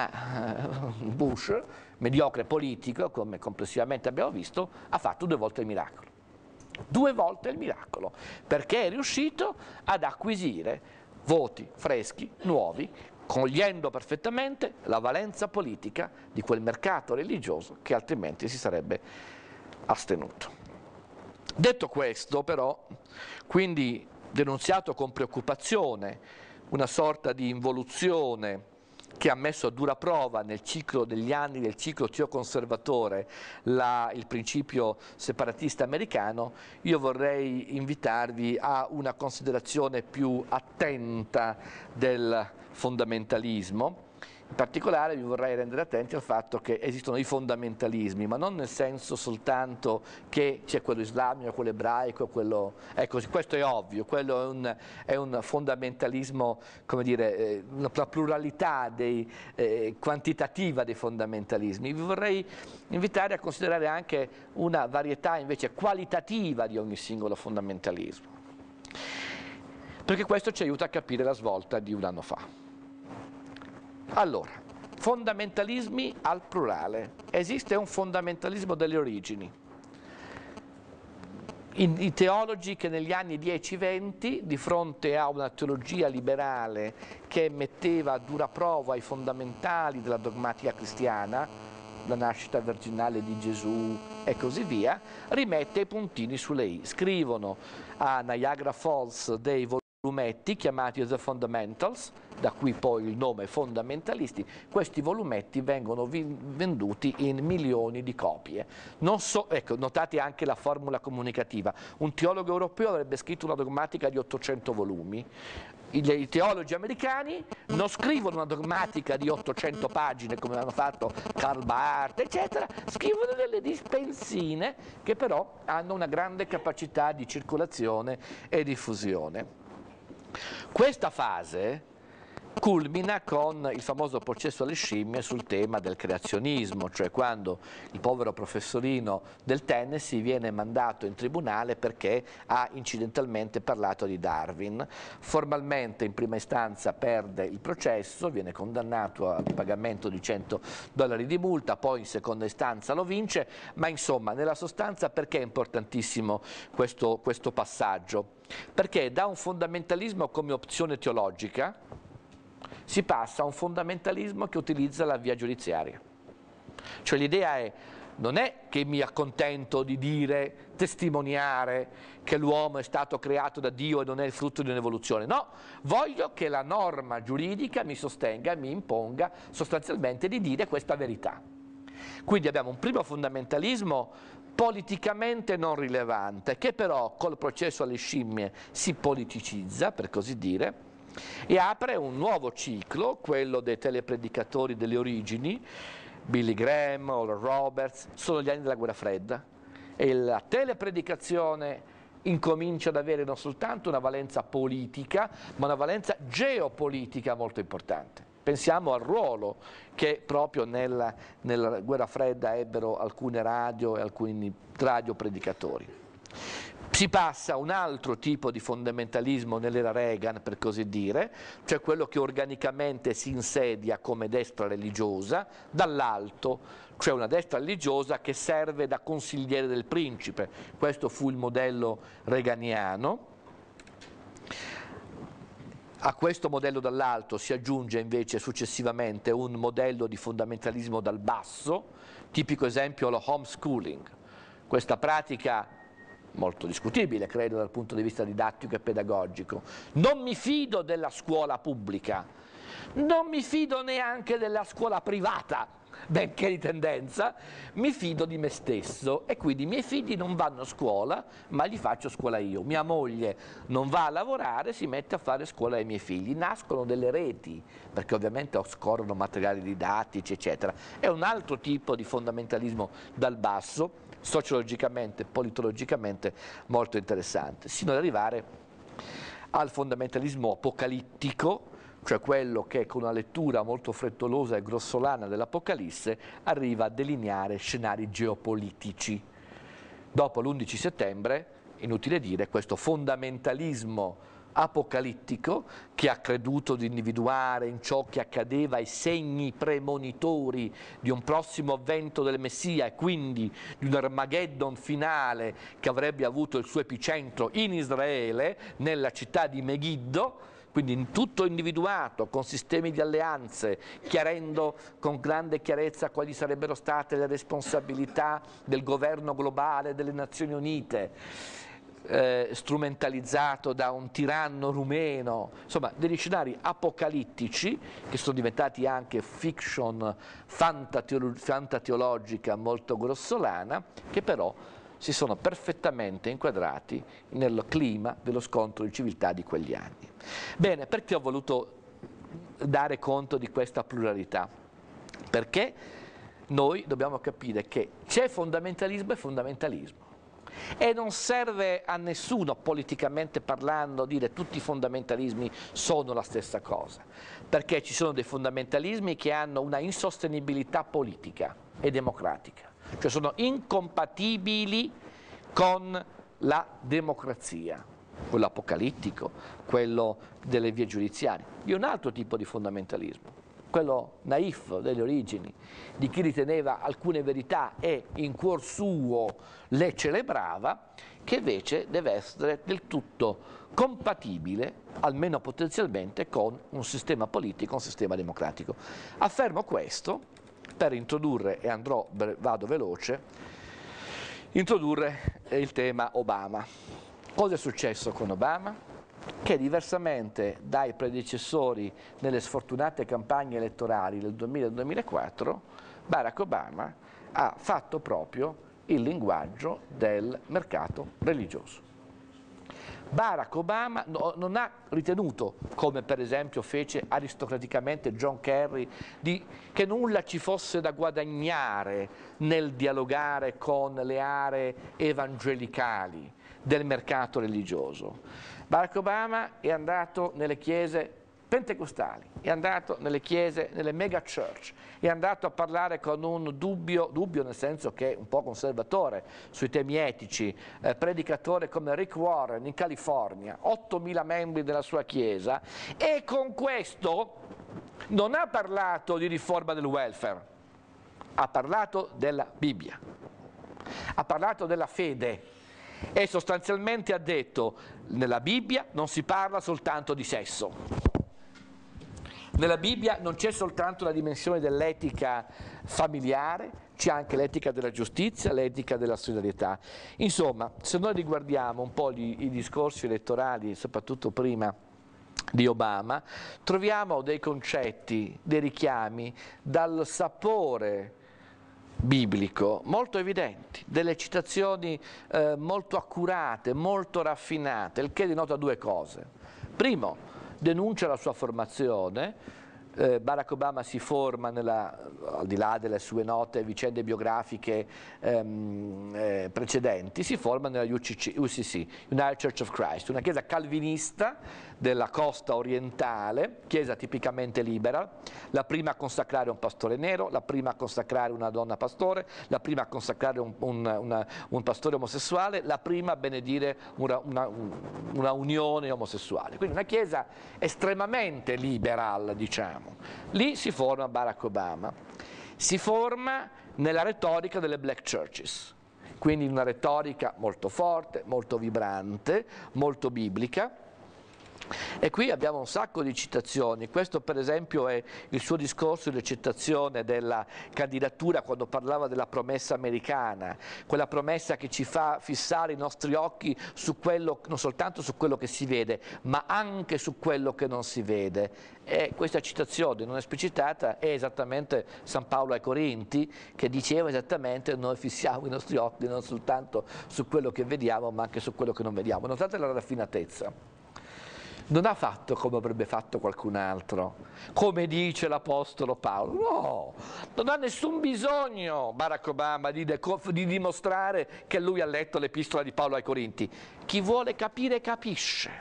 ah, Bush, mediocre politico, come complessivamente abbiamo visto, ha fatto due volte il miracolo. Due volte il miracolo, perché è riuscito ad acquisire voti freschi, nuovi, cogliendo perfettamente la valenza politica di quel mercato religioso che altrimenti si sarebbe astenuto. Detto questo, però, quindi denunziato con preoccupazione una sorta di involuzione che ha messo a dura prova nel ciclo degli anni del ciclo teoconservatore la, il principio separatista americano, io vorrei invitarvi a una considerazione più attenta del fondamentalismo. In particolare vi vorrei rendere attenti al fatto che esistono i fondamentalismi, ma non nel senso soltanto che c'è quello islamico, quello ebraico, quello... Ecco, questo è ovvio, quello è un, è un fondamentalismo, come dire, eh, una pluralità dei, eh, quantitativa dei fondamentalismi. Vi vorrei invitare a considerare anche una varietà invece qualitativa di ogni singolo fondamentalismo, perché questo ci aiuta a capire la svolta di un anno fa. Allora, fondamentalismi al plurale. Esiste un fondamentalismo delle origini. I, i teologi che negli anni dieci venti, di fronte a una teologia liberale che metteva a dura prova i fondamentali della dogmatica cristiana, la nascita virginale di Gesù e così via, rimette i puntini sulle i. Scrivono a Niagara Falls dei volumetti chiamati The Fundamentals, da qui poi il nome fondamentalisti. Questi volumetti vengono venduti in milioni di copie. Non so, ecco, notate anche la formula comunicativa. Un teologo europeo avrebbe scritto una dogmatica di ottocento volumi. I, I teologi americani non scrivono una dogmatica di ottocento pagine come hanno fatto Karl Barth, eccetera, scrivono delle dispensine che però hanno una grande capacità di circolazione e diffusione. Questa fase culmina con il famoso processo alle scimmie sul tema del creazionismo, cioè quando il povero professorino del Tennessee viene mandato in tribunale perché ha incidentalmente parlato di Darwin. Formalmente in prima istanza perde il processo, viene condannato al pagamento di cento dollari di multa, poi in seconda istanza lo vince, ma insomma nella sostanza perché è importantissimo questo, questo passaggio? Perché da un fondamentalismo come opzione teologica si passa a un fondamentalismo che utilizza la via giudiziaria. Cioè l'idea è, non è che mi accontento di dire, testimoniare che l'uomo è stato creato da Dio e non è il frutto di un'evoluzione, no, voglio che la norma giuridica mi sostenga e mi imponga sostanzialmente di dire questa verità. Quindi abbiamo un primo fondamentalismo politicamente non rilevante, che però col processo alle scimmie si politicizza, per così dire, e apre un nuovo ciclo, quello dei telepredicatori delle origini. Billy Graham, Oral Roberts, sono gli anni della guerra fredda e la telepredicazione incomincia ad avere non soltanto una valenza politica, ma una valenza geopolitica molto importante. Pensiamo al ruolo che proprio nella, nella guerra fredda ebbero alcune radio e alcuni radiopredicatori. Si passa a un altro tipo di fondamentalismo nell'era Reagan, per così dire, cioè quello che organicamente si insedia come destra religiosa dall'alto, cioè una destra religiosa che serve da consigliere del principe. Questo fu il modello reaganiano. A questo modello dall'alto si aggiunge invece successivamente un modello di fondamentalismo dal basso, tipico esempio lo homeschooling, questa pratica molto discutibile, credo, dal punto di vista didattico e pedagogico. Non mi fido della scuola pubblica, non mi fido neanche della scuola privata, benché di tendenza, mi fido di me stesso e quindi i miei figli non vanno a scuola, ma gli faccio scuola io. Mia moglie non va a lavorare, si mette a fare scuola ai miei figli. Nascono delle reti, perché ovviamente scorrono materiali didattici, eccetera. È un altro tipo di fondamentalismo dal basso, sociologicamente, politologicamente molto interessante, sino ad arrivare al fondamentalismo apocalittico, cioè quello che con una lettura molto frettolosa e grossolana dell'Apocalisse arriva a delineare scenari geopolitici. Dopo l'undici settembre, inutile dire, questo fondamentalismo apocalittico che ha creduto di individuare in ciò che accadeva i segni premonitori di un prossimo avvento del Messia e quindi di un Armageddon finale che avrebbe avuto il suo epicentro in Israele, nella città di Megiddo, quindi tutto individuato con sistemi di alleanze, chiarendo con grande chiarezza quali sarebbero state le responsabilità del governo globale delle Nazioni Unite, Eh, strumentalizzato da un tiranno rumeno, insomma degli scenari apocalittici che sono diventati anche fiction fantateologica molto grossolana, che però si sono perfettamente inquadrati nel clima dello scontro di civiltà di quegli anni. Bene, perché ho voluto dare conto di questa pluralità? Perché noi dobbiamo capire che c'è fondamentalismo e fondamentalismo. E non serve a nessuno, politicamente parlando, dire tutti i fondamentalismi sono la stessa cosa, perché ci sono dei fondamentalismi che hanno una insostenibilità politica e democratica, cioè sono incompatibili con la democrazia, quello apocalittico, quello delle vie giudiziarie. Vi è un altro tipo di fondamentalismo, quello naif delle origini, di chi riteneva alcune verità e in cuor suo le celebrava, che invece deve essere del tutto compatibile, almeno potenzialmente, con un sistema politico, un sistema democratico. Affermo questo per introdurre, e andrò, vado veloce, introdurre il tema Obama. Cosa è successo con Obama? che diversamente dai predecessori nelle sfortunate campagne elettorali del duemila e duemilaquattro, Barack Obama ha fatto proprio il linguaggio del mercato religioso. Barack Obama no, non ha ritenuto, come per esempio fece aristocraticamente John Kerry, di, che nulla ci fosse da guadagnare nel dialogare con le aree evangelicali del mercato religioso. Barack Obama è andato nelle chiese pentecostali, è andato nelle chiese, nelle mega church, è andato a parlare con un dubbio, dubbio nel senso che è un po' conservatore sui temi etici, eh, predicatore come Rick Warren in California, ottomila membri della sua chiesa, e con questo non ha parlato di riforma del welfare, ha parlato della Bibbia, ha parlato della fede e sostanzialmente ha detto: nella Bibbia non si parla soltanto di sesso. Nella Bibbia non c'è soltanto la dimensione dell'etica familiare, c'è anche l'etica della giustizia, l'etica della solidarietà. Insomma, se noi riguardiamo un po' gli, i discorsi elettorali, soprattutto prima di Obama, troviamo dei concetti, dei richiami dal sapore biblico molto evidenti, delle citazioni eh, molto accurate, molto raffinate, il che denota due cose. Primo, denuncia la sua formazione. eh, Barack Obama si forma, nella, al di là delle sue note vicende biografiche ehm, eh, precedenti, si forma nella U C C, U C C, United Church of Christ, una chiesa calvinista della costa orientale, chiesa tipicamente libera, la prima a consacrare un pastore nero, la prima a consacrare una donna pastore, la prima a consacrare un, un, una, un pastore omosessuale, la prima a benedire una, una, una unione omosessuale. Quindi una chiesa estremamente liberal, diciamo. Lì si forma Barack Obama. Si forma nella retorica delle black churches, quindi una retorica molto forte, molto vibrante, molto biblica. E qui abbiamo un sacco di citazioni. Questo per esempio è il suo discorso di accettazione della candidatura quando parlava della promessa americana, quella promessa che ci fa fissare i nostri occhi su quello, non soltanto su quello che si vede, ma anche su quello che non si vede. E questa citazione non esplicitata è esattamente San Paolo ai Corinti, che diceva esattamente: noi fissiamo i nostri occhi non soltanto su quello che vediamo, ma anche su quello che non vediamo. Notate la raffinatezza. Non ha fatto come avrebbe fatto qualcun altro, come dice l'Apostolo Paolo. No, non ha nessun bisogno Barack Obama di, di dimostrare che lui ha letto l'Epistola di Paolo ai Corinti. Chi vuole capire capisce.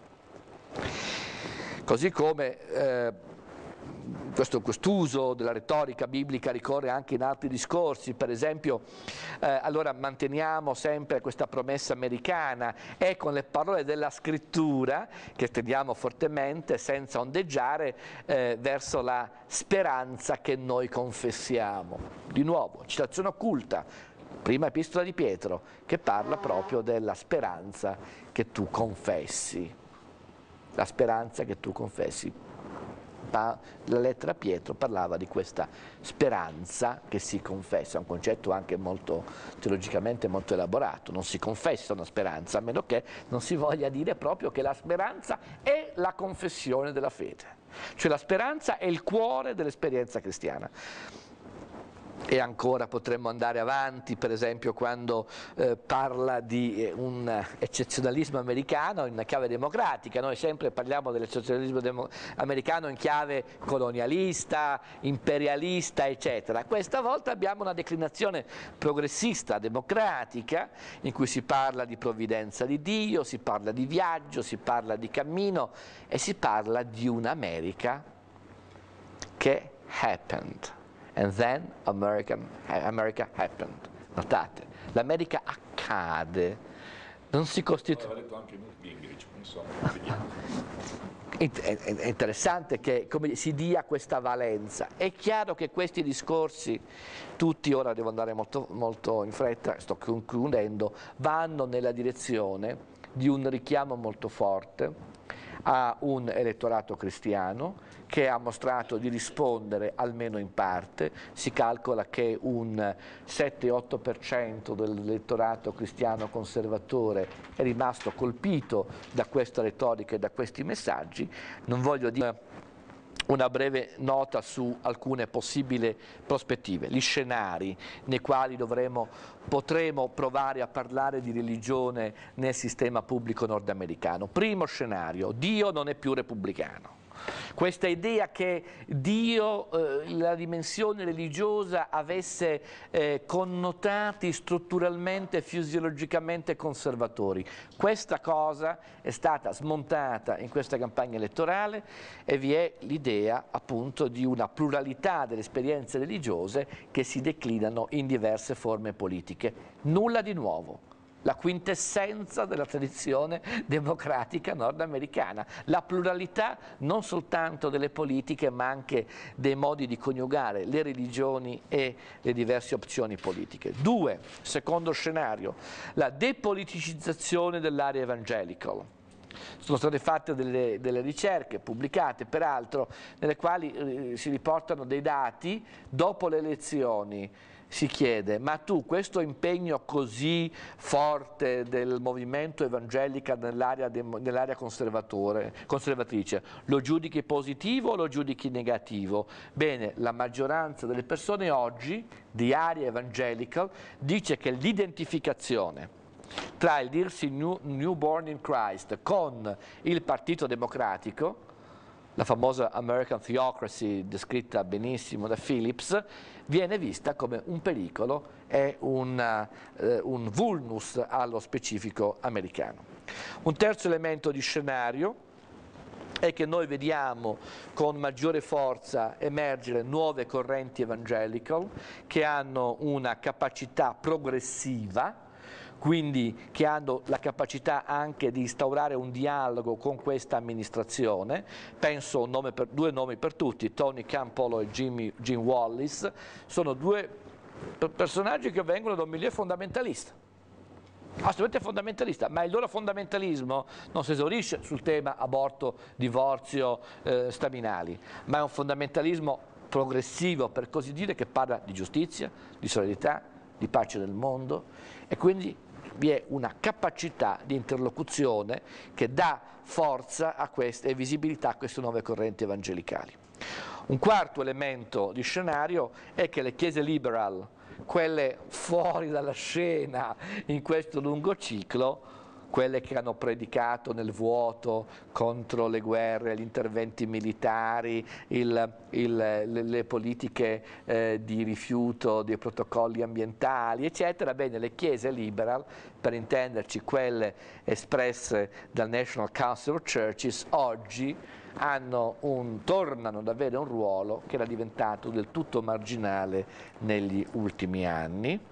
Così come eh, questo quest'uso della retorica biblica ricorre anche in altri discorsi. Per esempio, eh, allora manteniamo sempre questa promessa americana e con le parole della scrittura, che stendiamo fortemente senza ondeggiare, eh, verso la speranza che noi confessiamo. Di nuovo, citazione occulta, prima epistola di Pietro, che parla proprio della speranza che tu confessi. La speranza che tu confessi. La lettera a Pietro parlava di questa speranza che si confessa, un concetto anche molto teologicamente molto elaborato. Non si confessa una speranza, a meno che non si voglia dire proprio che la speranza è la confessione della fede, cioè la speranza è il cuore dell'esperienza cristiana. E ancora potremmo andare avanti, per esempio quando eh, parla di eh, un eccezionalismo americano in una chiave democratica. Noi sempre parliamo dell'eccezionalismo americano in chiave colonialista, imperialista, eccetera. Questa volta abbiamo una declinazione progressista, democratica, in cui si parla di provvidenza di Dio, si parla di viaggio, si parla di cammino e si parla di un'America che happened. And then American, America happened. Notate, l'America accade, non si costituisce. L'aveva detto anche Gingrich, insomma, vediamo. È interessante che come si dia questa valenza. È chiaro che questi discorsi, tutti, ora devo andare molto, molto in fretta, sto concludendo, vanno nella direzione di un richiamo molto forte ha un elettorato cristiano che ha mostrato di rispondere almeno in parte. Si calcola che un sette otto per cento dell'elettorato cristiano conservatore è rimasto colpito da questa retorica e da questi messaggi. Non voglio dire una breve nota su alcune possibili prospettive, gli scenari nei quali dovremo, potremo provare a parlare di religione nel sistema pubblico nordamericano. Primo scenario: Dio non è più repubblicano. Questa idea che Dio, eh, la dimensione religiosa, avesse eh, connotati strutturalmente e fisiologicamente conservatori. Questa cosa è stata smontata in questa campagna elettorale e vi è l'idea appunto di una pluralità delle esperienze religiose che si declinano in diverse forme politiche. Nulla di nuovo. La quintessenza della tradizione democratica nordamericana, la pluralità non soltanto delle politiche ma anche dei modi di coniugare le religioni e le diverse opzioni politiche. Due, secondo scenario, la depoliticizzazione dell'area evangelical. Sono state fatte delle, delle ricerche pubblicate peraltro nelle quali eh, si riportano dei dati dopo le elezioni. Si chiede: ma tu questo impegno così forte del movimento evangelico nell'area nell'area conservatrice lo giudichi positivo o lo giudichi negativo? Bene, la maggioranza delle persone oggi di area evangelical dice che l'identificazione tra il dirsi new, newborn in Christ con il Partito Democratico, la famosa American Theocracy descritta benissimo da Phillips, viene vista come un pericolo e un, uh, un vulnus allo specifico americano. Un terzo elemento di scenario è che noi vediamo con maggiore forza emergere nuove correnti evangelical che hanno una capacità progressiva, quindi che hanno la capacità anche di instaurare un dialogo con questa amministrazione. Penso a un nome per, due nomi per tutti: Tony Campolo e Jimmy, Jim Wallis. Sono due personaggi che vengono da un milieu fondamentalista, assolutamente fondamentalista, ma il loro fondamentalismo non si esaurisce sul tema aborto, divorzio, eh, staminali, ma è un fondamentalismo progressivo, per così dire, che parla di giustizia, di solidarietà, di pace nel mondo, e quindi vi è una capacità di interlocuzione che dà forza a queste, e visibilità a queste nuove correnti evangelicali. Un quarto elemento di scenario è che le chiese liberal, quelle fuori dalla scena in questo lungo ciclo, quelle che hanno predicato nel vuoto contro le guerre, gli interventi militari, il, il, le, le politiche eh, di rifiuto dei protocolli ambientali, eccetera. Bene, le chiese liberal, per intenderci quelle espresse dal National Council of Churches, oggi hanno un, tornano ad avere un ruolo che era diventato del tutto marginale negli ultimi anni.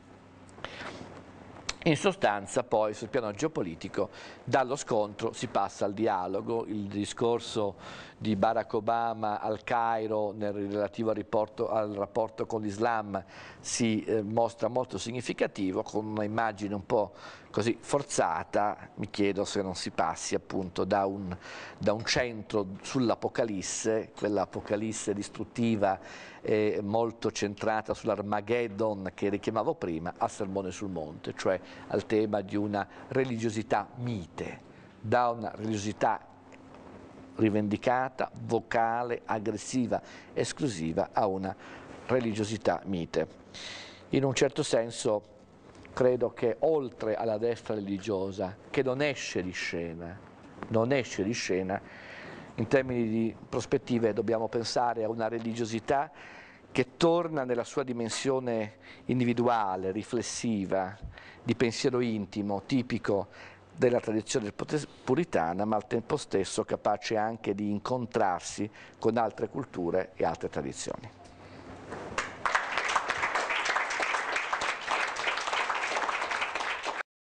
In sostanza poi sul piano geopolitico dallo scontro si passa al dialogo. Il discorso di Barack Obama al Cairo nel relativo al, riporto, al rapporto con l'Islam si eh, mostra molto significativo, con una immagine un po' così forzata. Mi chiedo se non si passi appunto da un, da un centro sull'Apocalisse, quell'Apocalisse distruttiva eh, molto centrata sull'Armageddon che richiamavo prima, al Sermone sul Monte, cioè al tema di una religiosità mite, da una religiosità rivendicata, vocale, aggressiva, esclusiva, a una religiosità mite. In un certo senso credo che oltre alla destra religiosa, che non esce di scena, non esce di scena, in termini di prospettive dobbiamo pensare a una religiosità che torna nella sua dimensione individuale, riflessiva, di pensiero intimo, tipico della tradizione puritana, ma al tempo stesso capace anche di incontrarsi con altre culture e altre tradizioni.